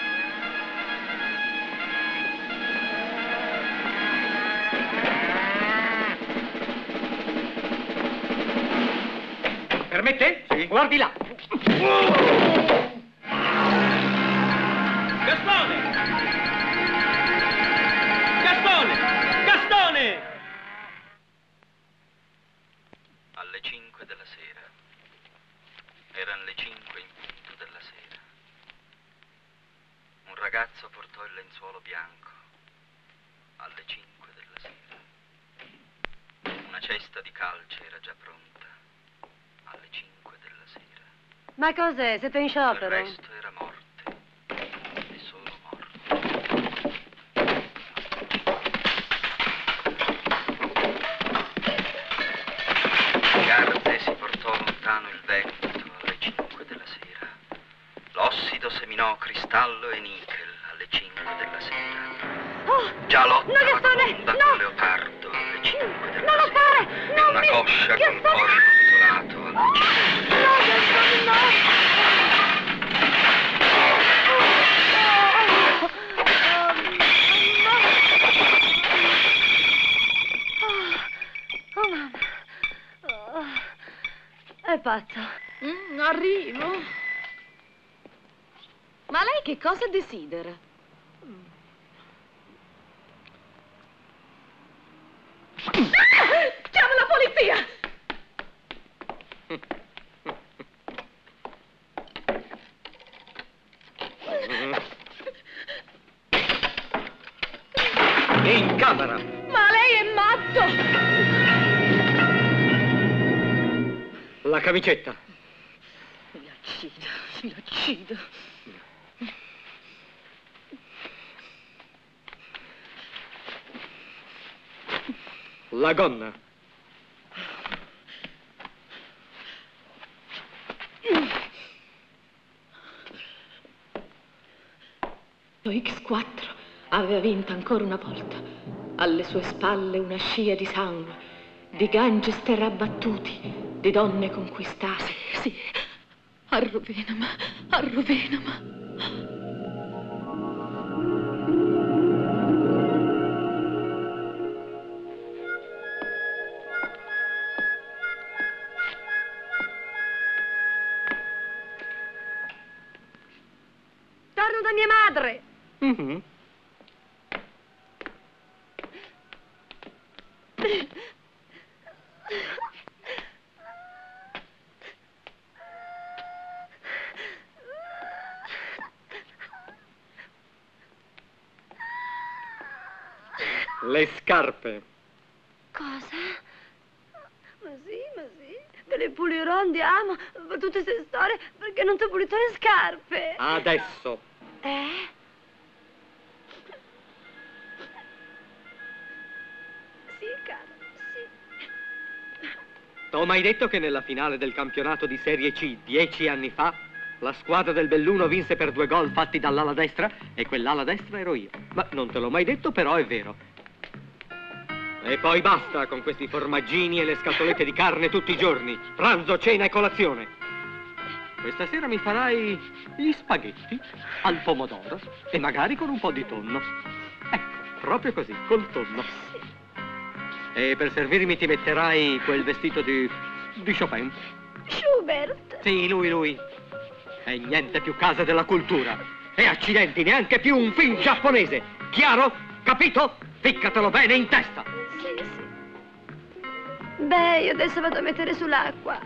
Permette? Sì. Guardi là. Gastone! Gastone! Gastone! Alle 5 della sera. Erano le 5 in punto della sera. Un ragazzo portò il lenzuolo bianco. Alle 5 della sera. Una cesta di calce era già pronta. Alle 5 della sera. Ma cos'è? Siete in sciopero? Il resto era morte. E solo morte. Garze si portò lontano il vento alle 5 della sera. L'ossido seminò cristallo e nickel alle 5 della sera. Già lotta no, Gastone, con no! leopardo alle 5 della Non lo sera. fare! E Non una mi... coscia Gastone! col corpo isolato alle 5 No, Gastone, no! Oh, mamma. Oh, è pazzo. Arrivo. Ma lei che cosa desidera? Chiama la polizia! In camera! Ma lei è matto! La camicetta. L'uccido. La gonna. Lo X4 aveva vinto ancora una volta. Alle sue spalle una scia di sangue, di gangster abbattuti, di donne conquistate. Sì, a Rovenama. Torno da mia madre! Mm-hmm. Le scarpe. Cosa? Ma sì, te le pulirò, andiamo. Per tutte queste storie, perché non ti ho pulito le scarpe. Adesso. Sì, caro, sì. T'ho mai detto che nella finale del campionato di Serie C 10 anni fa la squadra del Belluno vinse per 2 gol fatti dall'ala destra e quell'ala destra ero io. Ma non te l'ho mai detto, però è vero. E poi basta con questi formaggini e le scatolette di carne tutti i giorni. Pranzo, cena e colazione. Questa sera mi farai gli spaghetti al pomodoro e magari con un po' di tonno. Ecco, proprio così, col tonno. E per servirmi ti metterai quel vestito di Chopin. Schubert. Sì, lui. E niente più Casa della Cultura. E accidenti, neanche più un film giapponese. Chiaro? Capito? Ficcatelo bene in testa. Sì. Beh, io adesso vado a mettere sull'acqua.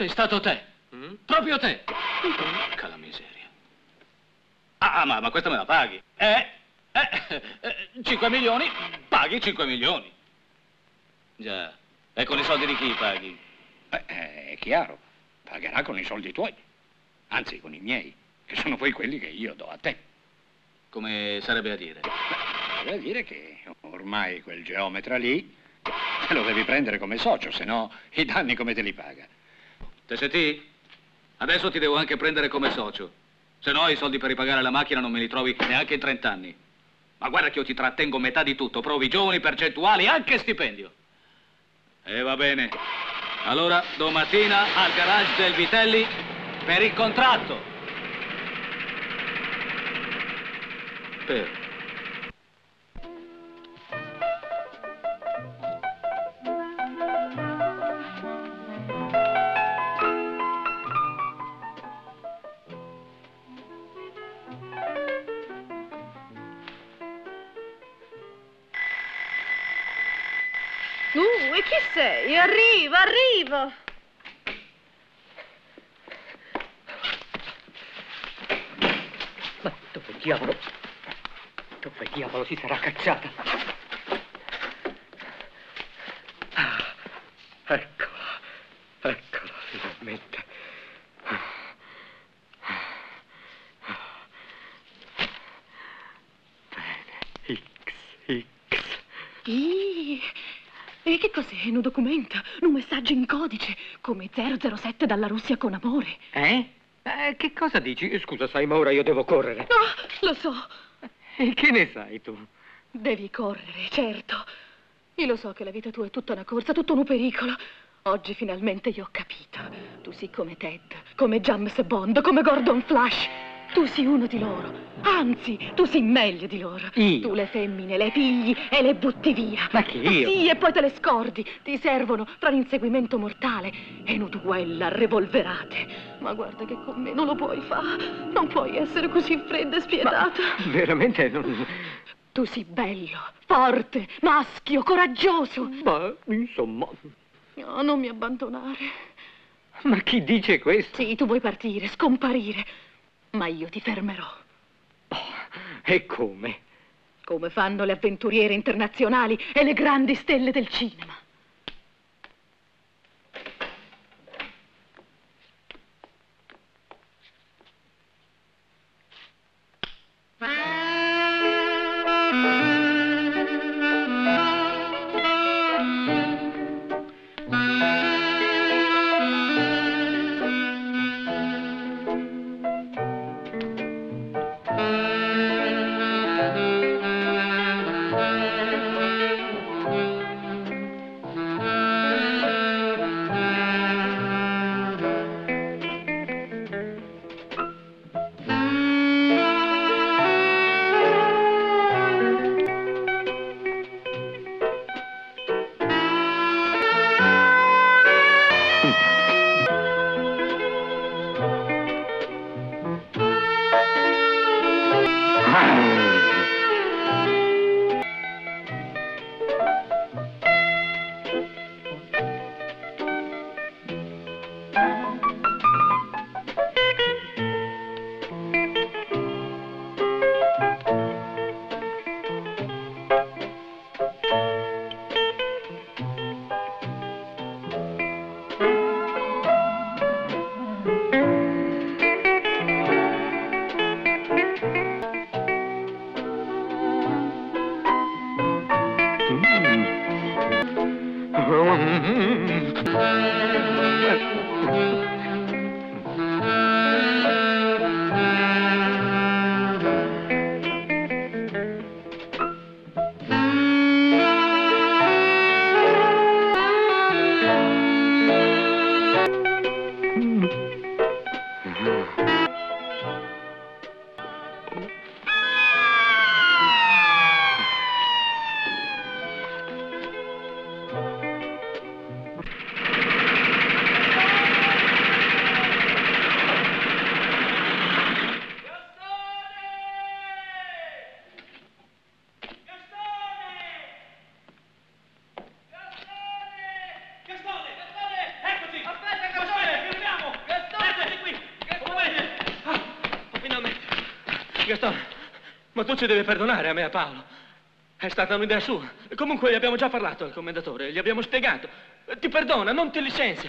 Sei stato te. Proprio te. Porca la miseria. Ah, ma questa me la paghi. 5 milioni, paghi 5 milioni. Già. E con i soldi di chi paghi? È chiaro. Pagherà con i soldi tuoi. Anzi, con i miei, che sono poi quelli che io do a te. Come sarebbe a dire? Sarebbe a dire che ormai quel geometra lì te lo devi prendere come socio, se no i danni come te li paga. Te senti? Adesso ti devo anche prendere come socio. Se no i soldi per ripagare la macchina non me li trovi neanche in 30 anni. Ma guarda che io ti trattengo metà di tutto, provi giovani, percentuali, anche stipendio. E va bene. Allora, domattina al garage del Vitelli per il contratto. Per. E chi sei? Arrivo, arrivo! Ma dove diavolo si sarà cacciata? Ah, eccola finalmente. Bene, X. E che cos'è? Un documento? Un messaggio in codice? Come 007 dalla Russia con amore? Che cosa dici? Scusa, sai, ma ora io devo correre. No, lo so. E che ne sai tu? Devi correre, certo. Io lo so che la vita tua è tutta una corsa, tutto un pericolo. Oggi finalmente io ho capito. Tu sei come Ted, come James Bond, come Gordon Flash. Tu sei uno di loro. Anzi, tu sei meglio di loro. Io? Tu le femmine le pigli e le butti via. Ma che io? Sì, e poi te le scordi. Ti servono tra l'inseguimento mortale e una duella revolverate. Ma guarda che con me non lo puoi fare. Non puoi essere così fredda e spietata. Ma veramente non... Tu sei bello, forte, maschio, coraggioso. Ma, insomma... No, non mi abbandonare. Ma chi dice questo? Sì, tu vuoi partire, scomparire. Ma io ti fermerò. E come? Come fanno le avventuriere internazionali e le grandi stelle del cinema. Gastone, ma tu ci devi perdonare a me e a Paolo. È stata un'idea sua. Comunque gli abbiamo già parlato al commendatore, gli abbiamo spiegato. Ti perdona, non ti licenzia.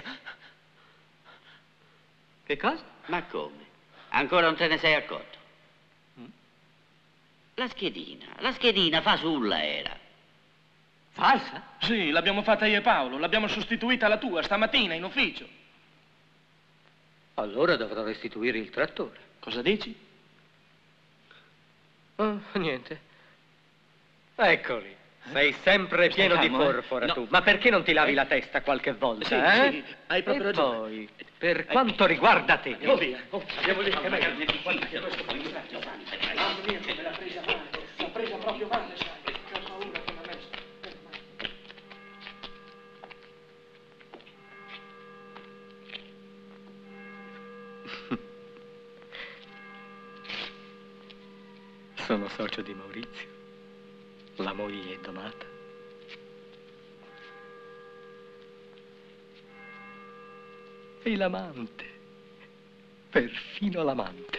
Che cosa? Ma come? Ancora non te ne sei accorto? La schedina fasulla era. Falsa? Sì, l'abbiamo fatta io e Paolo, l'abbiamo sostituita alla tua stamattina in ufficio. Allora dovrò restituire il trattore. Cosa dici? Oh, niente. Eccoli. Sei sempre pieno di porpora, tu. Ma perché non ti lavi la testa qualche volta, Sì, eh? sì, hai proprio ragione. Poi, per quanto riguarda te... Andiamo via. Andiamo lì, che meglio. Guarda che questo poi mamma mia, che me l'ha presa male. L'ha presa proprio male, sai. Che ho paura che m'ha messo. Sono socio di Maurizio, la moglie Donata. E l'amante, perfino l'amante.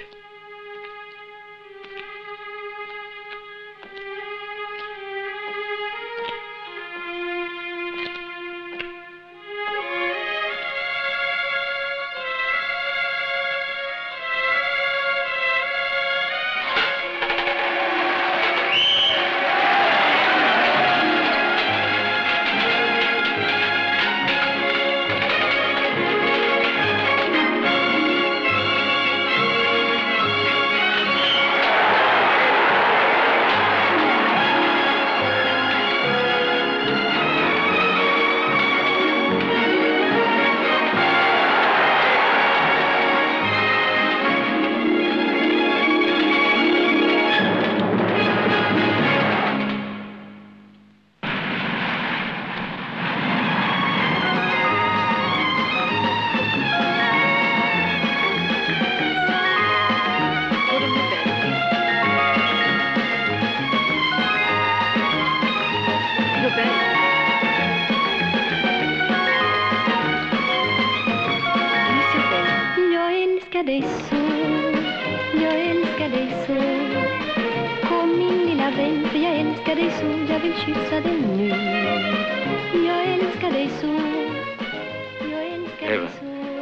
Eva,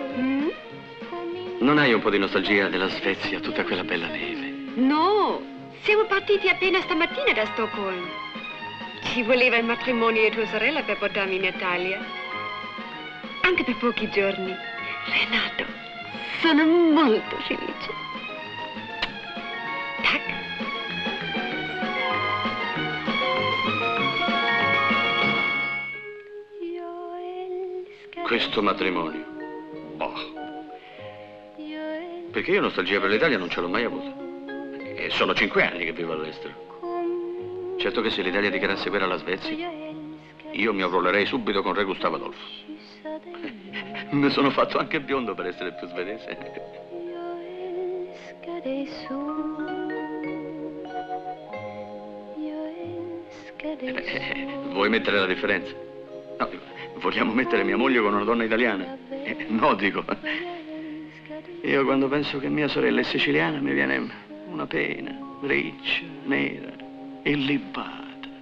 non hai un po' di nostalgia della Svezia, tutta quella bella neve? No, siamo partiti appena stamattina da Stoccolma. Ci voleva il matrimonio di tua sorella per portarmi in Italia. Anche per pochi giorni. Renato, sono molto felice. Tac. Questo matrimonio. Oh. Perché io nostalgia per l'Italia non ce l'ho mai avuta. E sono 5 anni che vivo all'estero. Certo che se l'Italia dichiarasse guerra alla Svezia, io mi arruolerei subito con re Gustavo Adolfo. Mi sono fatto anche biondo per essere più svedese. Vuoi mettere la differenza? No, vogliamo mettere mia moglie con una donna italiana? No, dico. Io quando penso che mia sorella è siciliana mi viene una pena, riccia, nera, illibata.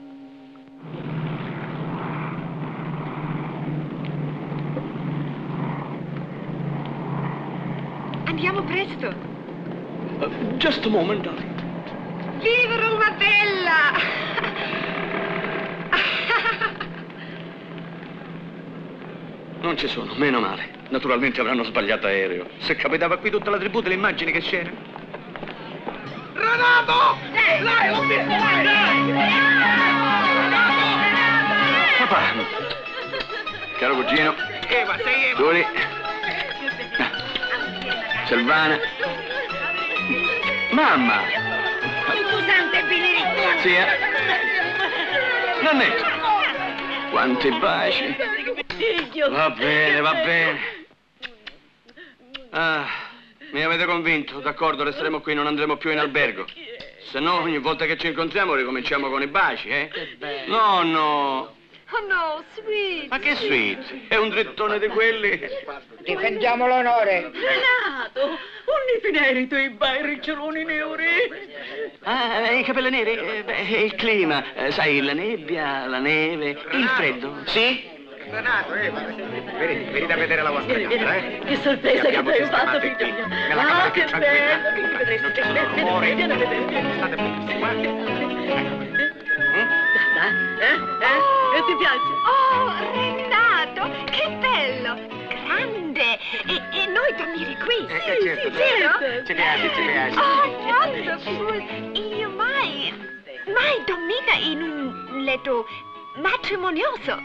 Andiamo presto. Just a moment, darling. Viva Roma bella! Non ci sono, meno male. Naturalmente avranno sbagliato aereo. Se capitava qui tutta la tribù, te le immagini che c'era? Renato! Dai, l'ho visto, dai! Papà! Caro cugino. Eva, sei Eva! Turi. Silvana. Mamma! Scusante, Benedetto! Zia. Nannetto. Quanti baci. Va bene, va bene. Ah, mi avete convinto, d'accordo, resteremo qui, non andremo più in albergo. Se no, ogni volta che ci incontriamo ricominciamo con i baci, eh? No, no. Oh no, sweet. Ma che sweet? È un drittone di quelli. Difendiamo l'onore. Renato, un capelli neri, i tuoi bei riccioloni neri. Ah, i capelli neri? Beh, il clima, sai, la nebbia, la neve, il freddo. Sì? Renato, venite a vedere la vostra casa, eh? Che sorpresa che ti hai fatto, figlio mio. Nella camera più tranquilla. Vieni a vedere. State E ti piace? Oh, Renato, che bello! Grande! E noi dormire qui? Certo. Ci piace. Oh, wonderful! Io mai dormita in un letto matrimonioso.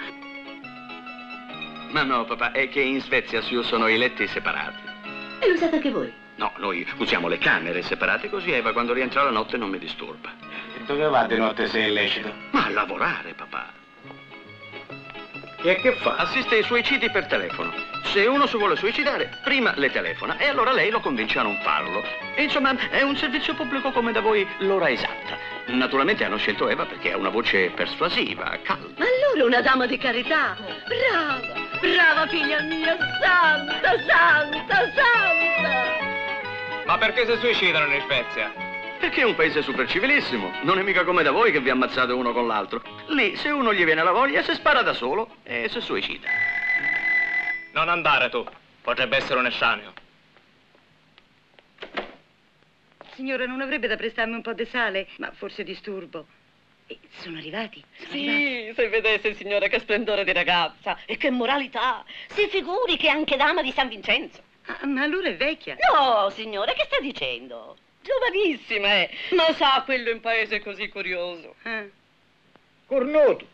Ma no, papà, è che in Svezia si usano i letti separati. E lo usate anche voi? No, noi usiamo le camere separate, così Eva quando rientra la notte non mi disturba. Dove va di notte se è illecito? Ma a lavorare, papà. E che fa? Assiste ai suicidi per telefono. Se uno si vuole suicidare, prima le telefona e allora lei lo convince a non farlo. E insomma, è un servizio pubblico come da voi l'ora esatta. Naturalmente hanno scelto Eva perché ha una voce persuasiva, calda. Ma allora è una dama di carità. Brava figlia mia, santa. Ma perché si suicidano in Svezia? Perché è un paese super civilissimo. Non è mica come da voi che vi ammazzate uno con l'altro. Lì, se uno gli viene la voglia, si spara da solo e si suicida. Non andare tu, potrebbe essere un estraneo. Signora, non avrebbe da prestarmi un po' di sale? Ma forse disturbo. Sono arrivati? Sì, se vedesse, signora, che splendore di ragazza e che moralità. Si figuri che è anche dama di San Vincenzo. Ah, ma allora è vecchia? No, signora, che sta dicendo? Giovanissima è, ma sa quello in paese così curioso. Cornuto.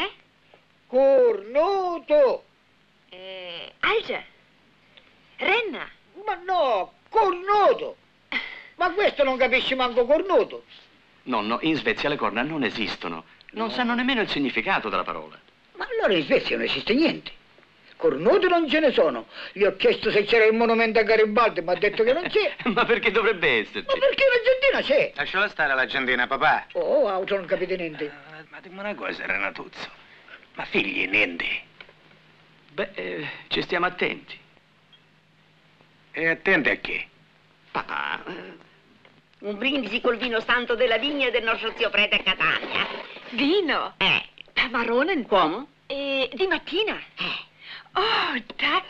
Cornuto. Alge. Renna. Ma no, cornuto. Ma questo non capisci manco cornuto. Nonno, in Svezia le corna non esistono. Non sanno nemmeno il significato della parola. Ma allora in Svezia non esiste niente. Cornuti non ce ne sono. Gli ho chiesto se c'era il monumento a Garibaldi, mi ha detto che non c'è. Ma perché dovrebbe esserci? Ma perché l'Argentina c'è? Lasciala stare l'Argentina, papà. Oh, auto non capite niente. Ma dimmi una cosa, Renatuzzo. Ma figli niente. Beh, ci stiamo attenti. E attenti a che? Papà. Un brindisi col vino santo della vigna del nostro zio prete a Catania. Vino? Tamarone? Come? Di mattina? Oh, tac.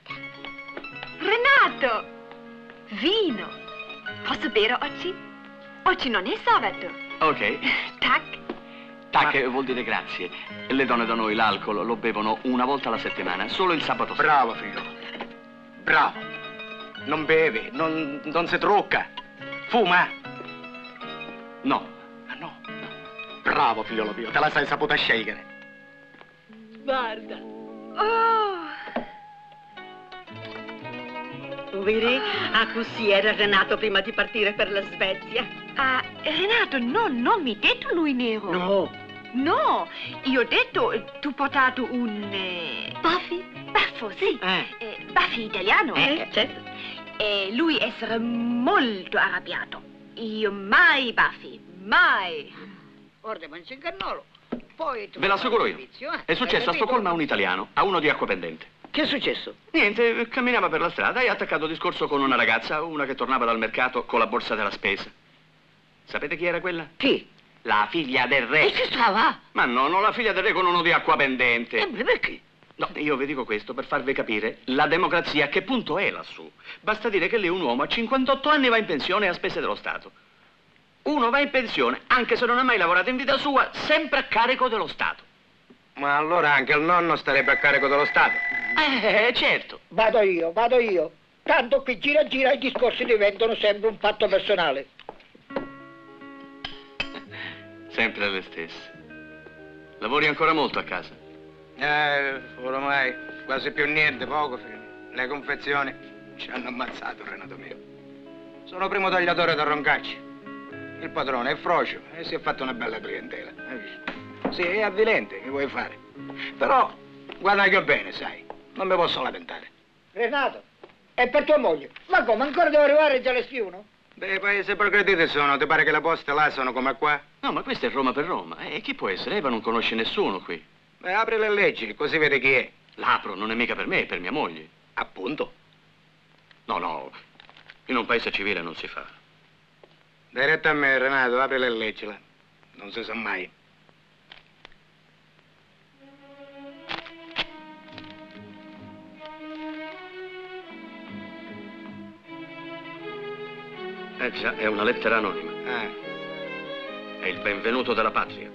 Renato! Vino. Posso bere oggi? Oggi non è sabato. Ok. Tac. Tac vuol dire grazie. Le donne da noi l'alcol lo bevono una volta alla settimana, solo il sabato sera. Bravo, figlio. Bravo. Non beve, non si trucca. Fuma? No. Ma no. Bravo, figliolo mio, te la sei saputa scegliere. Guarda. Oh. Vedi? Ah, così era Renato prima di partire per la Svezia. Ah, Renato, no, non mi detto lui nero. No. No, io ho detto, tu portato un... Buffy? Baffo, sì. Buffy italiano. Certo. E lui essere molto arrabbiato. Io mai Buffy, mai. Guarda, ma c'è cannolo. Poi tu Ve l'assicuro io. È successo a Stoccolma a un italiano, a uno di Acquapendente. Che è successo? Niente, camminava per la strada e ha attaccato discorso con una ragazza, una che tornava dal mercato con la borsa della spesa. Sapete chi era quella? Chi? La figlia del re. E che stava? Ma no, non la figlia del re con uno di Acquapendente. Perché? No, io vi dico questo per farvi capire la democrazia a che punto è lassù. Basta dire che lì un uomo a 58 anni va in pensione a spese dello Stato. Uno va in pensione, anche se non ha mai lavorato in vita sua, sempre a carico dello Stato. Ma allora anche il nonno starebbe a carico dello Stato. Certo. Vado io. Tanto qui gira i discorsi diventano sempre un fatto personale. Sempre le stesse. Lavori ancora molto a casa? Ormai quasi più niente, poco, figlio. Le confezioni ci hanno ammazzato, Renato mio. Sono primo tagliatore da Roncacci. Il padrone è frocio e si è fatto una bella clientela. Hai visto? Sì, è avvilente, che vuoi fare? Però guadagno bene, sai. Non mi posso lamentare. Renato, è per tua moglie. Ma come, ancora devo arrivare già alle spiuno? Beh, paese progredito sono. Ti pare che le poste là sono come qua? No, ma questa è Roma per Roma. E chi può essere? Eva non conosce nessuno qui. Beh, apri le leggi, così vede chi è. L'apro, non è mica per me, è per mia moglie. Appunto. No, In un paese civile non si fa. Dai retta a me, Renato, aprila e leggila. Non si sa mai. Già, è una lettera anonima. È il benvenuto della patria.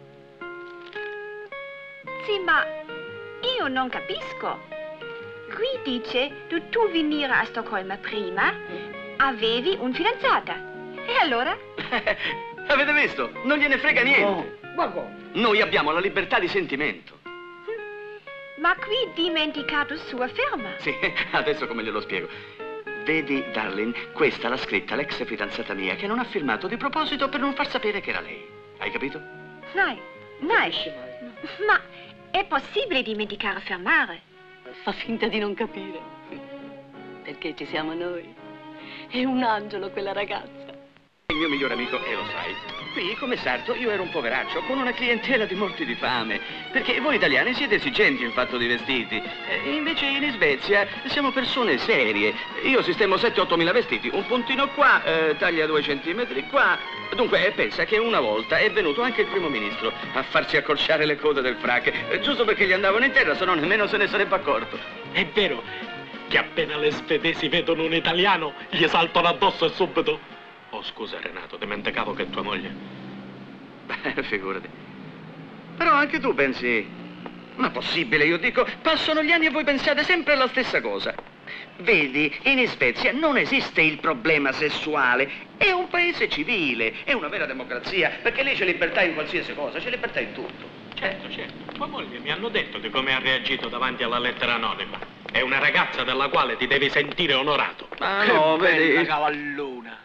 Sì, ma io non capisco. Qui dice che tu venire a Stoccolma prima, avevi un fidanzata. E allora? Avete visto? Non gliene frega niente. Ma come? Noi abbiamo la libertà di sentimento. Ma qui dimenticato sua firma. Sì, adesso come glielo spiego? Vedi, darling, questa l'ha scritta l'ex fidanzata mia che non ha firmato di proposito per non far sapere che era lei. Hai capito? No. Ma è possibile dimenticare firmare? Fa finta di non capire. Perché ci siamo noi. È un angelo quella ragazza. Il mio migliore amico, e lo sai, qui come sarto io ero un poveraccio con una clientela di morti di fame, perché voi italiani siete esigenti in fatto di vestiti, invece in Svezia siamo persone serie. Io sistemo 7-8 mila vestiti, un puntino qua, taglia 2 centimetri qua. Dunque pensa che una volta è venuto anche il primo ministro a farsi accorciare le code del frac, giusto perché gli andavano in terra, se no nemmeno se ne sarebbe accorto. È vero che appena le svedesi vedono un italiano gli saltano addosso e subito... Oh, scusa Renato, dimenticavo che è tua moglie. Beh, figurati. Però anche tu pensi... Ma possibile, io dico, passano gli anni e voi pensate sempre alla stessa cosa. Vedi, in Svezia non esiste il problema sessuale, è un paese civile, è una vera democrazia, perché lì c'è libertà in qualsiasi cosa, c'è libertà in tutto. Certo. Tua moglie mi hanno detto di come ha reagito davanti alla lettera anonima. È una ragazza della quale ti devi sentire onorato. Ma no, vedi... Bella cavallona.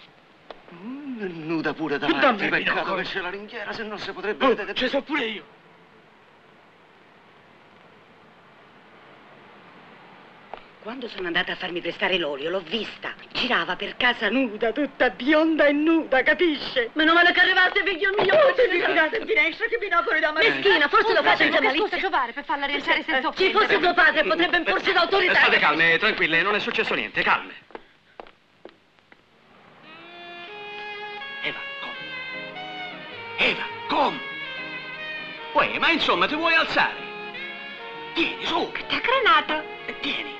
Nuda pure davanti, peccato che c'è la ringhiera, se non si potrebbe vedere... Ci so pure io. Quando sono andata a farmi prestare l'olio, l'ho vista. Girava per casa nuda, tutta bionda e nuda, capisce? Meno male che arrivaste, figlio mio! Guardate in finestra che binocoli da me! Meschina, forse lo fate già malissimo. Scusa, giovare per farla rientrare senza offendere. Ci fosse tuo padre, potrebbe imporsi l'autorità. State calme, tranquille, non è successo niente, calme. Eva, come? Uè, ma insomma, ti vuoi alzare? Tieni, su! Che t'ha granato? Tieni.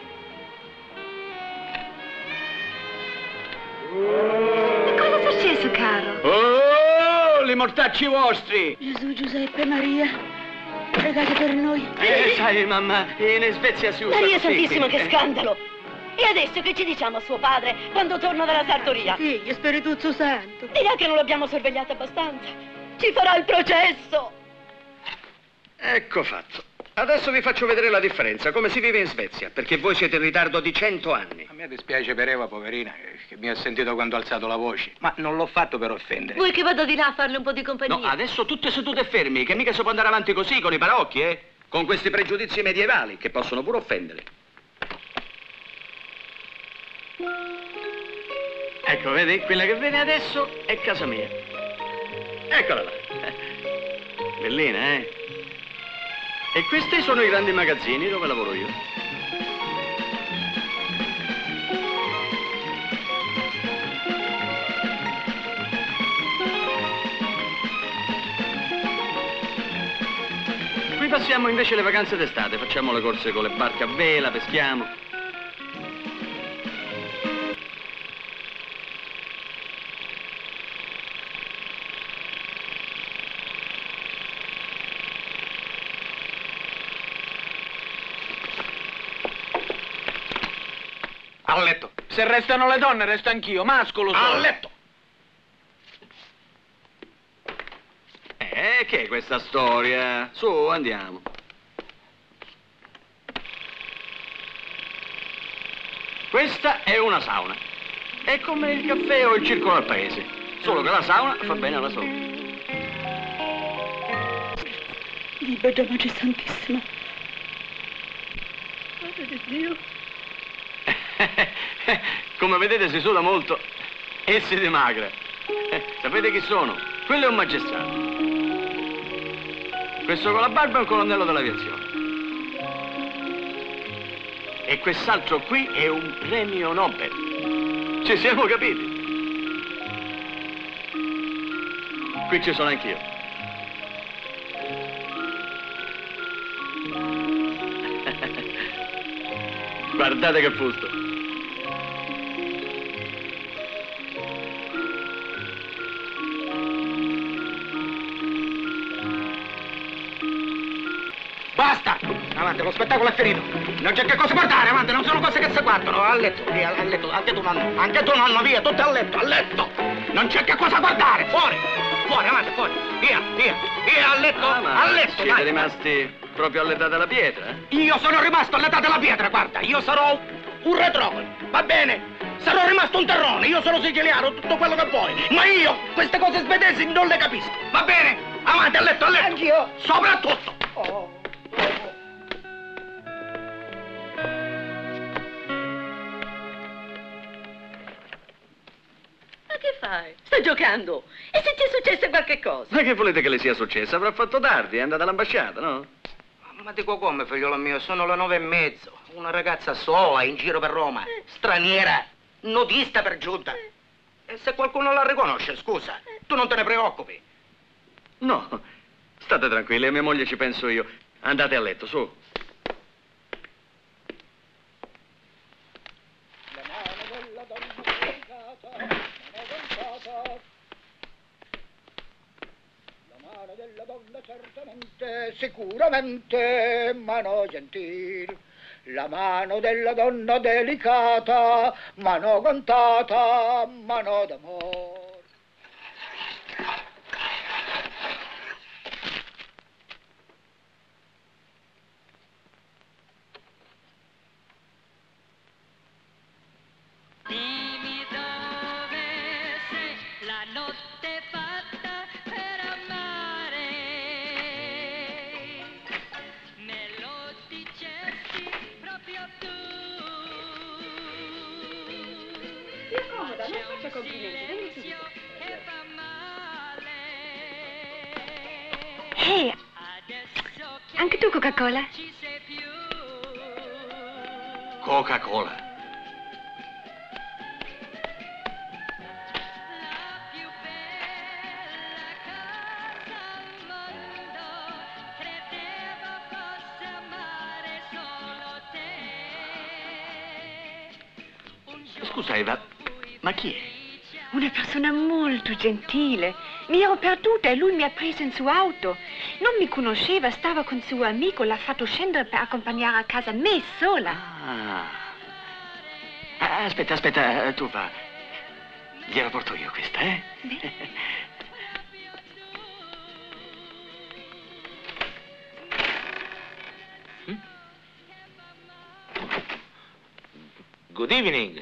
E cosa è successo, caro? Oh, li mortacci vostri! Gesù, Giuseppe, Maria, pregate per noi. Sai, mamma, in Svezia si usa Maria così, Santissima, sì. che scandalo! E adesso che ci diciamo a suo padre quando torna dalla sartoria? Figlio, Spirituzzo Santo. Dirà che non l'abbiamo sorvegliato abbastanza. Ci farà il processo! Ecco fatto. Adesso vi faccio vedere la differenza, come si vive in Svezia, perché voi siete in ritardo di 100 anni. A me dispiace per Eva, poverina, che mi ha sentito quando ho alzato la voce, ma non l'ho fatto per offendere. Vuoi che vada di là a farle un po' di compagnia? No, adesso tutte sedute e fermi, che mica si può andare avanti così con i barocchi, con questi pregiudizi medievali, che possono pure offendere. Ecco, vedi, quella che vede adesso è casa mia. Eccola là. Bellina, eh? E questi sono i grandi magazzini dove lavoro io. Qui passiamo invece le vacanze d'estate, facciamo le corse con le barche a vela, peschiamo. A letto. Se restano le donne, resto anch'io, mascolo solo. A letto! Che è questa storia? Su, andiamo. Questa è una sauna. È come il caffè o il circolo al paese. Solo che la sauna fa bene alla salute. Libera Madre Santissima. Madre di Dio. Come vedete si suda molto e si dimagra. Sapete chi sono? Quello è un magistrato. Questo con la barba è un colonnello dell'aviazione. E quest'altro qui è un premio Nobel. Ci siamo capiti. Qui ci sono anch'io. Guardate che fusto. Basta! Avanti, lo spettacolo è finito. Non c'è che cosa guardare, avanti, non sono cose che si guardano. A letto, via, a letto, anche tu nonno, via, tutti a letto. Non c'è che cosa guardare, fuori, avanti, fuori, via, a letto, a letto, Siete rimasti proprio all'età della pietra, eh? Io sono rimasto all'età della pietra, guarda, io sarò un retrogrado, va bene? Sarò rimasto un terrone, io sono siciliano, tutto quello che vuoi, ma io queste cose svedesi non le capisco, va bene? Avanti, a letto, Anch'io. soprattutto. Ma che fai? Stai giocando? E se ti è successo qualche cosa? Ma che volete che le sia successo? Avrà fatto tardi, è andata all'ambasciata, no? Ma dico come, figliolo mio, sono le 9:30, una ragazza sola in giro per Roma, straniera, nudista per giunta. E se qualcuno la riconosce, scusa, tu non te ne preoccupi. No, state tranquilli, a mia moglie ci penso io. Andate a letto, su. Della donna certamente, sicuramente, mano gentil. La mano della donna delicata, mano contata, mano d'amor. Dimmi dove sei, la notte fatta per amare. Me lo dicesti proprio tu. Sia comoda, non faccia complimenti, venga subito. Che fa male. Ehi, anche tu Coca-Cola? Coca-Cola. Scusa Eva, ma chi è? Una persona molto gentile. Mi ero perduta e lui mi ha preso in sua auto. Non mi conosceva, stava con suo amico, l'ha fatto scendere per accompagnare a casa me sola. Aspetta, tu va. Gliela porto io questa, eh? Good evening.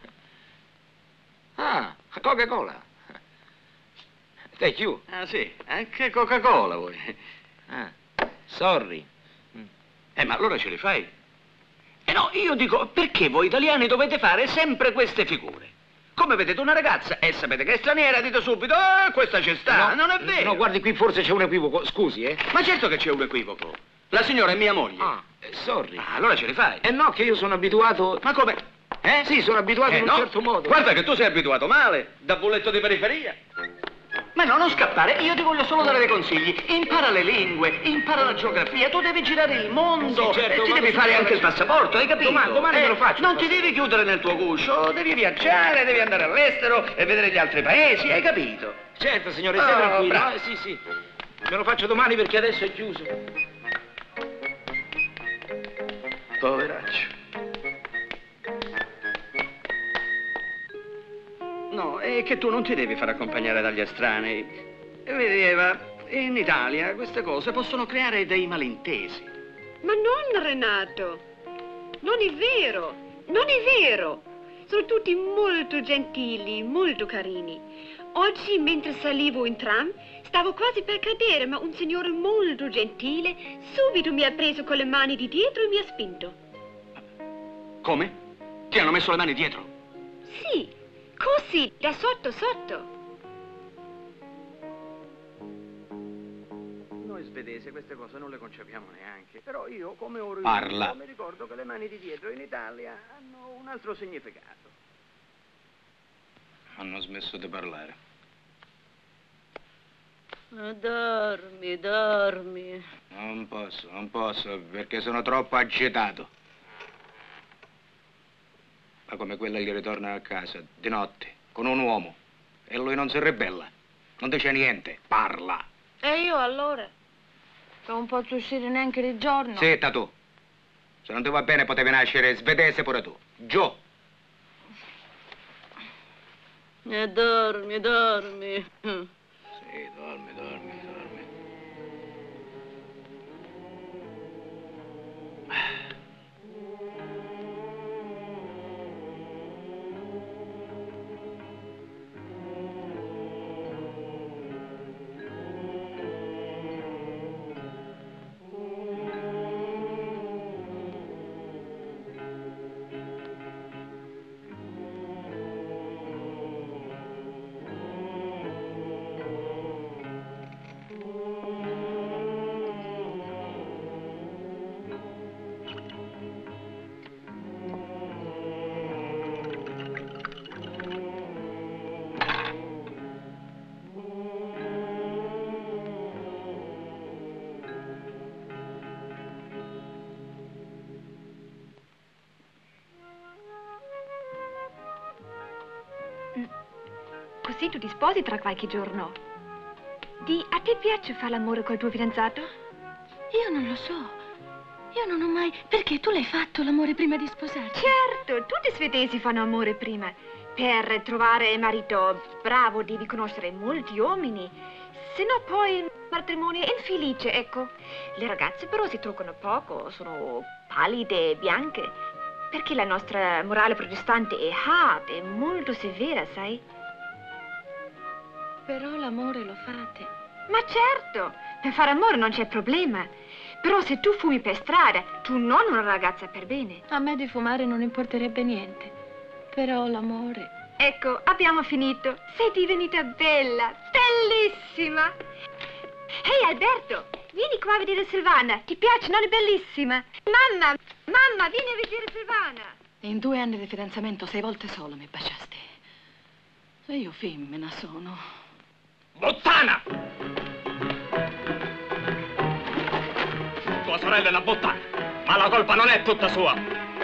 Ah, Coca-Cola. Thank you. Ah, sì, anche Coca-Cola vuoi. Ah, sorry. Ma allora ce li fai? No, io dico, perché voi italiani dovete fare sempre queste figure? Come vedete una ragazza e sapete che è straniera, dite subito, questa ci sta. No, non è vero. No, guardi, qui forse c'è un equivoco, scusi, eh? Ma certo che c'è un equivoco. La signora è mia moglie. Sorry. Allora ce li fai. No, che io sono abituato... Ma come? Sì, sono abituato in un no. certo modo. Guarda che tu sei abituato male, da bulletto di periferia. Ma no, non scappare, io ti voglio solo dare dei consigli. Impara le lingue, impara la geografia, tu devi girare il mondo. Sì, certo, ti devi fare anche il passaporto, hai capito? Domani me lo faccio. Non ti devi chiudere nel tuo guscio, devi viaggiare, devi andare all'estero e vedere gli altri paesi, hai capito? Certo, signore, stia tranquillo. bravo. Sì. Me lo faccio domani perché adesso è chiuso. Poveraccio. No, è che tu non ti devi far accompagnare dagli estranei. Vedi, Eva, in Italia queste cose possono creare dei malintesi. Ma non, Renato. Non è vero. Non è vero. Sono tutti molto gentili, molto carini. Oggi, mentre salivo in tram, stavo quasi per cadere, ma un signore molto gentile subito mi ha preso con le mani di dietro e mi ha spinto. Come? Ti hanno messo le mani dietro? Sì, così, da sotto. Noi svedesi queste cose non le concepiamo neanche, però io, come oro Parla. mi ricordo che le mani di dietro in Italia hanno un altro significato. Hanno smesso di parlare. Dormi, dormi. Non posso, perché sono troppo agitato. Ma come quella gli ritorna a casa, di notte, con un uomo, e lui non si ribella, non dice niente, parla. E io allora? Non posso uscire neanche di giorno? Zitta tu. Se non ti va bene potevi nascere svedese pure tu. Giù. Dormi, dormi. Sì, dormi. Così tu ti sposi tra qualche giorno. A te piace fare l'amore col tuo fidanzato? Io non lo so. Io non ho mai... Perché tu l'hai fatto l'amore prima di sposarti? Certo, tutti i svedesi fanno amore prima. Per trovare un marito bravo devi conoscere molti uomini. Se no poi il matrimonio è infelice, ecco. Le ragazze però si truccano poco, sono pallide e bianche. Perché la nostra morale protestante è hard, è molto severa, sai? Però l'amore lo fate. Ma certo, per fare amore non c'è problema. Però se tu fumi per strada, tu non una ragazza per bene. A me di fumare non importerebbe niente. Però l'amore... Ecco, abbiamo finito. Sei divenuta bella, bellissima. Ehi, Alberto, vieni qua a vedere Silvana. Ti piace, non è bellissima? Mamma, vieni a vedere Silvana. In 2 anni di fidanzamento 6 volte solo mi baciasti. E io femmina sono. Bottana! Tua sorella è una bottana, ma la colpa non è tutta sua.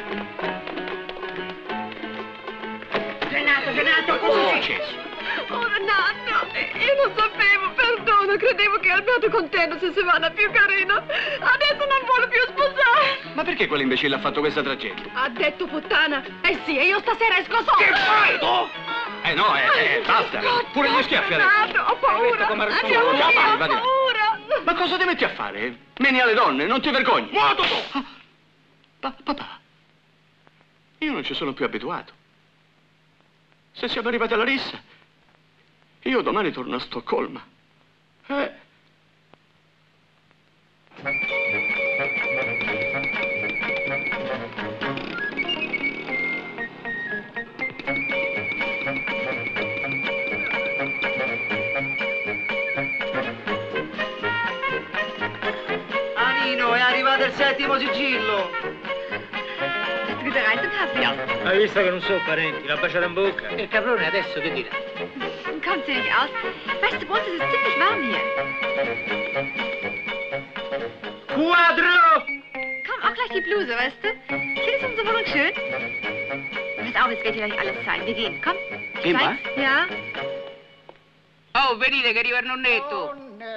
Renato, cosa è successo? Oh, Renato, io non sapevo, perdono, credevo che Alberto contento se Silvana più carina. Adesso non vuole più sposare. Ma perché quell'imbecille ha fatto questa tragedia? Ha detto puttana. Sì, e io stasera esco solo. Che fai tu? No, basta. Pure gli schiaffi adesso. Renato, ho paura. Andiamo via, ho paura. Ma cosa ti metti a fare? Meni alle donne, non ti vergogni. Muoto tu! Papà, io non ci sono più abituato. Se siamo arrivati alla rissa, io domani torno a Stoccolma. Anino, è arrivato il 7° sigillo. Hai visto che non sono parenti? L'ha baciata in bocca. Il caprone adesso che dirà? Kommt sie nicht aus? Weißt du, bei uns ist es ziemlich warm hier. Quadro! Komm, auch gleich die Bluse, weißt du? Findest du unsere Wohnung schön? Pass auf, jetzt werde ich gleich alles zeigen. Wir gehen, komm. Gehen wir? Ja. Oh, venite che arriva il nonnetto.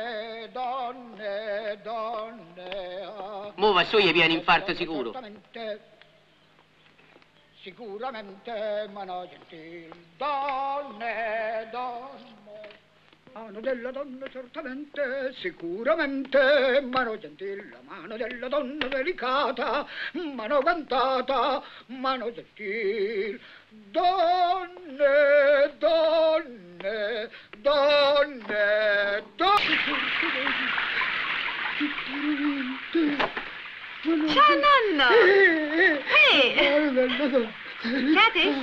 Mo va su, gli viene infarto sicuro. Sicuramente, mano gentil, donne, mano della donna certamente, sicuramente, mano gentil, la mano della donna delicata, mano cantata, mano gentil, donne, Ciao, nonno! Ehi! Fertig?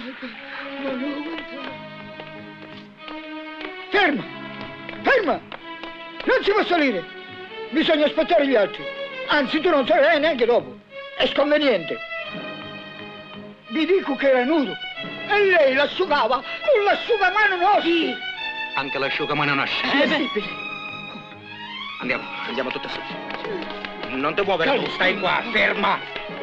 Ferma! Non si può salire! Bisogna aspettare gli altri. Anzi, tu non salirai neanche dopo. È sconveniente. Vi dico che era nudo. E lei l'asciugava con l'asciugamano nostro. Anche l'asciugamano nostro. Andiamo tutte su. Non ti muovere tu, stai qua, ferma.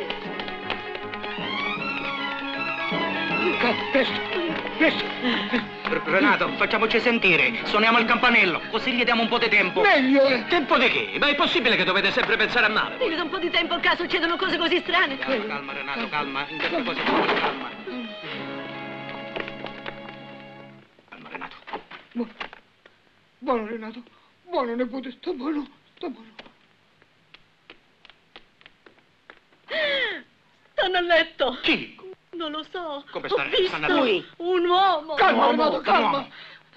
Presto. Renato, facciamoci sentire. Suoniamo il campanello, così gli diamo un po' di tempo. Meglio. Tempo di che? Ma è possibile che dovete sempre pensare a male? Perché da un po' di tempo qua succedono cose così strane. Calma, Renato, calma. In queste cose calma. Calma, Renato. Buono, Renato. Buono, nipote, sta buono. Stanno a letto. Chi? Non lo so. Come Ho visto un uomo. Calma, Renato, calma.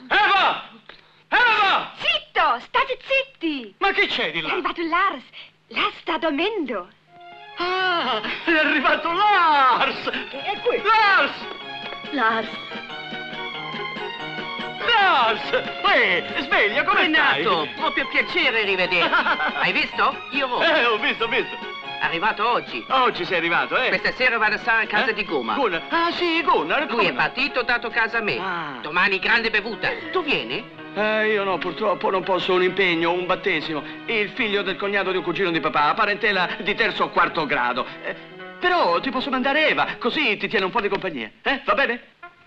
Eva! Zitto, state zitti! Ma che c'è di È là? arrivato Lars. Lars sta dormendo. Ah, è arrivato Lars! E qui? Lars. Sveglia, come stai? Renato, proprio piacere rivederti. Hai visto? Io Ho visto. arrivato oggi. Oggi sei arrivato, Questa sera vado a stare a casa di Gunnar. Gunnar? Ah, sì, Gunnar. Lui è partito, ho dato casa a me. Ah. Domani grande bevuta. Tu vieni? Io no, purtroppo non posso, un impegno, un battesimo. Il figlio del cognato di un cugino di papà, parentela di terzo o quarto grado. Però ti posso mandare Eva, così ti tiene un po' di compagnia. Va bene?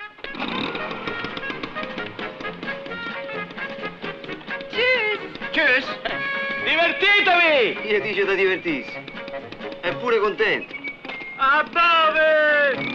Tschüss! Divertitevi! Io dice da divertirsi. È pure contento. A dove?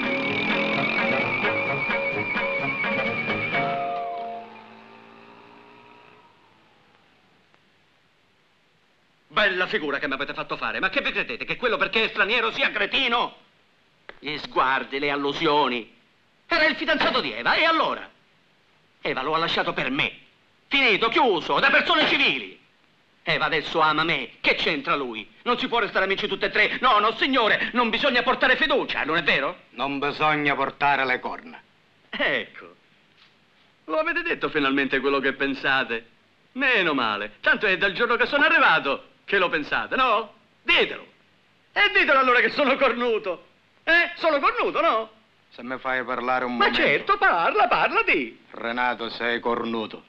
Bella figura che mi avete fatto fare, ma che vi credete? Che quello perché è straniero sia cretino? Gli sguardi, le allusioni. Era il fidanzato di Eva, e allora? Eva lo ha lasciato per me. Finito, chiuso, da persone civili. Eva adesso ama me, che c'entra lui? Non si può restare amici tutte e tre. No, signore, non bisogna portare fiducia, non è vero? Non bisogna portare le corna. Ecco. Lo avete detto finalmente quello che pensate? Meno male. Tanto è dal giorno che sono arrivato che lo pensate, no? Ditelo. E ditelo allora che sono cornuto. Sono cornuto, no? Se mi fai parlare un Ma momento. certo, parla, di. Renato, sei cornuto.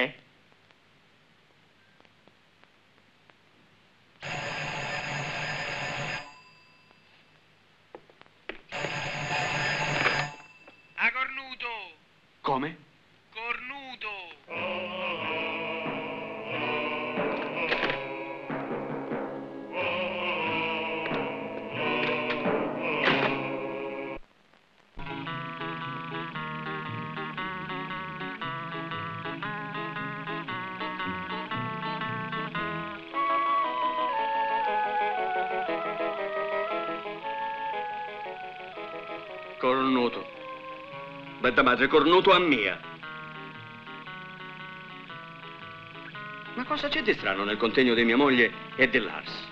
Ha cornuto. Come? Cornuto. Bella madre, cornuto a mia. Ma cosa c'è di strano nel contegno di mia moglie e di Lars?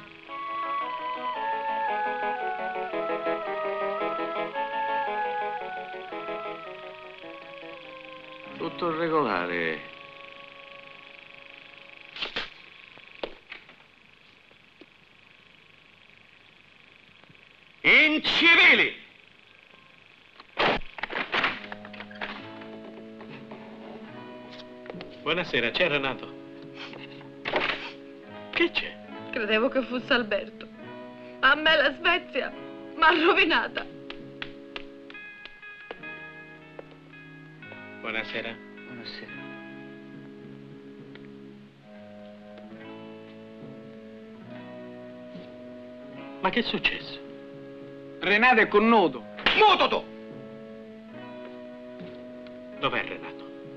Tutto regolare. Incivili! Buonasera, c'è Renato? Che c'è? Credevo che fosse Alberto. A me la Svezia m'ha rovinata. Buonasera. Buonasera. Ma che è successo? Renato è cornuto. Muto tu! Dov'è Renato?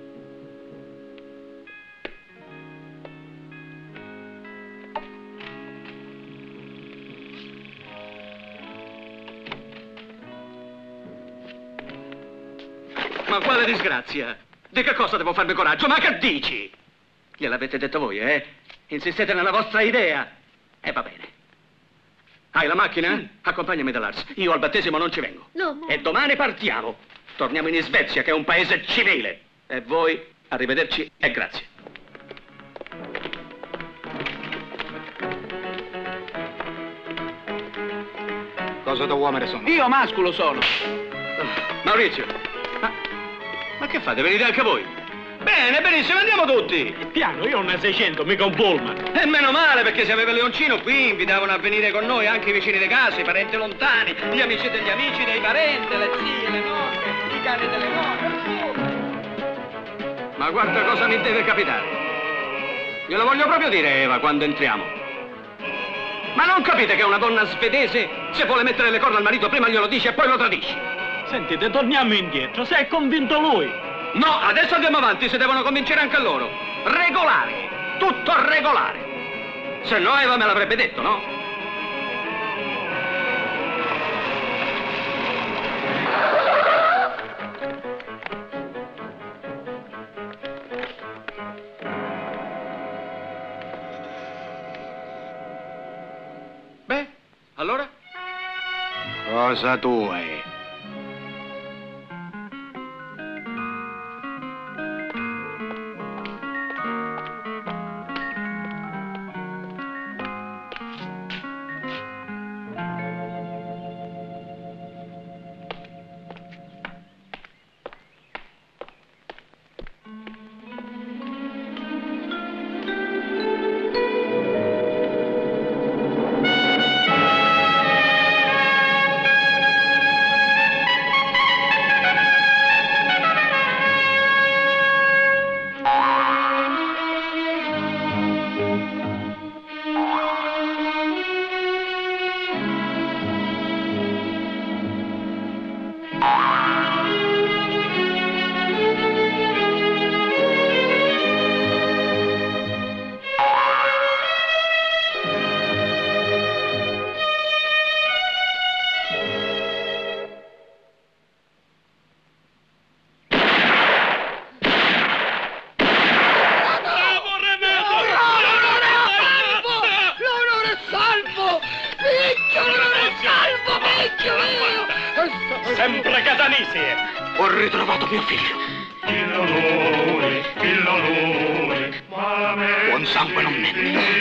Ma quale disgrazia? Di che cosa devo farmi coraggio? Ma che dici? Gliel'avete detto voi, Insistete nella vostra idea. Va bene. Hai la macchina? Sì. Accompagnami da Lars. Io al battesimo non ci vengo. No, E domani partiamo. Torniamo in Svezia, che è un paese civile. E voi, arrivederci e grazie. Cosa da uomo sono? Io mascolo sono. Maurizio, ma che fate? Venite anche voi? Bene, benissimo, andiamo tutti! Piano, io ho una 600, mica un pullman. E meno male, perché se aveva il Leoncino qui invitavano a venire con noi anche i vicini di casa, i parenti lontani, gli amici degli amici dei parenti, le zie, le nonne, i cani delle nonne. Ma guarda cosa mi deve capitare. Glielo voglio proprio dire, Eva, quando entriamo. Ma non capite che una donna svedese, se vuole mettere le corna al marito, prima glielo dice e poi lo tradisce? Sentite, torniamo indietro, se è convinto lui. No, adesso andiamo avanti, se devono convincere anche loro. Regolare, tutto regolare. Se no Eva me l'avrebbe detto, no? Beh, allora? Cosa tua è? Sempre Catanisi! Ho ritrovato mio figlio. Il l'onore, Buon sangue non mente.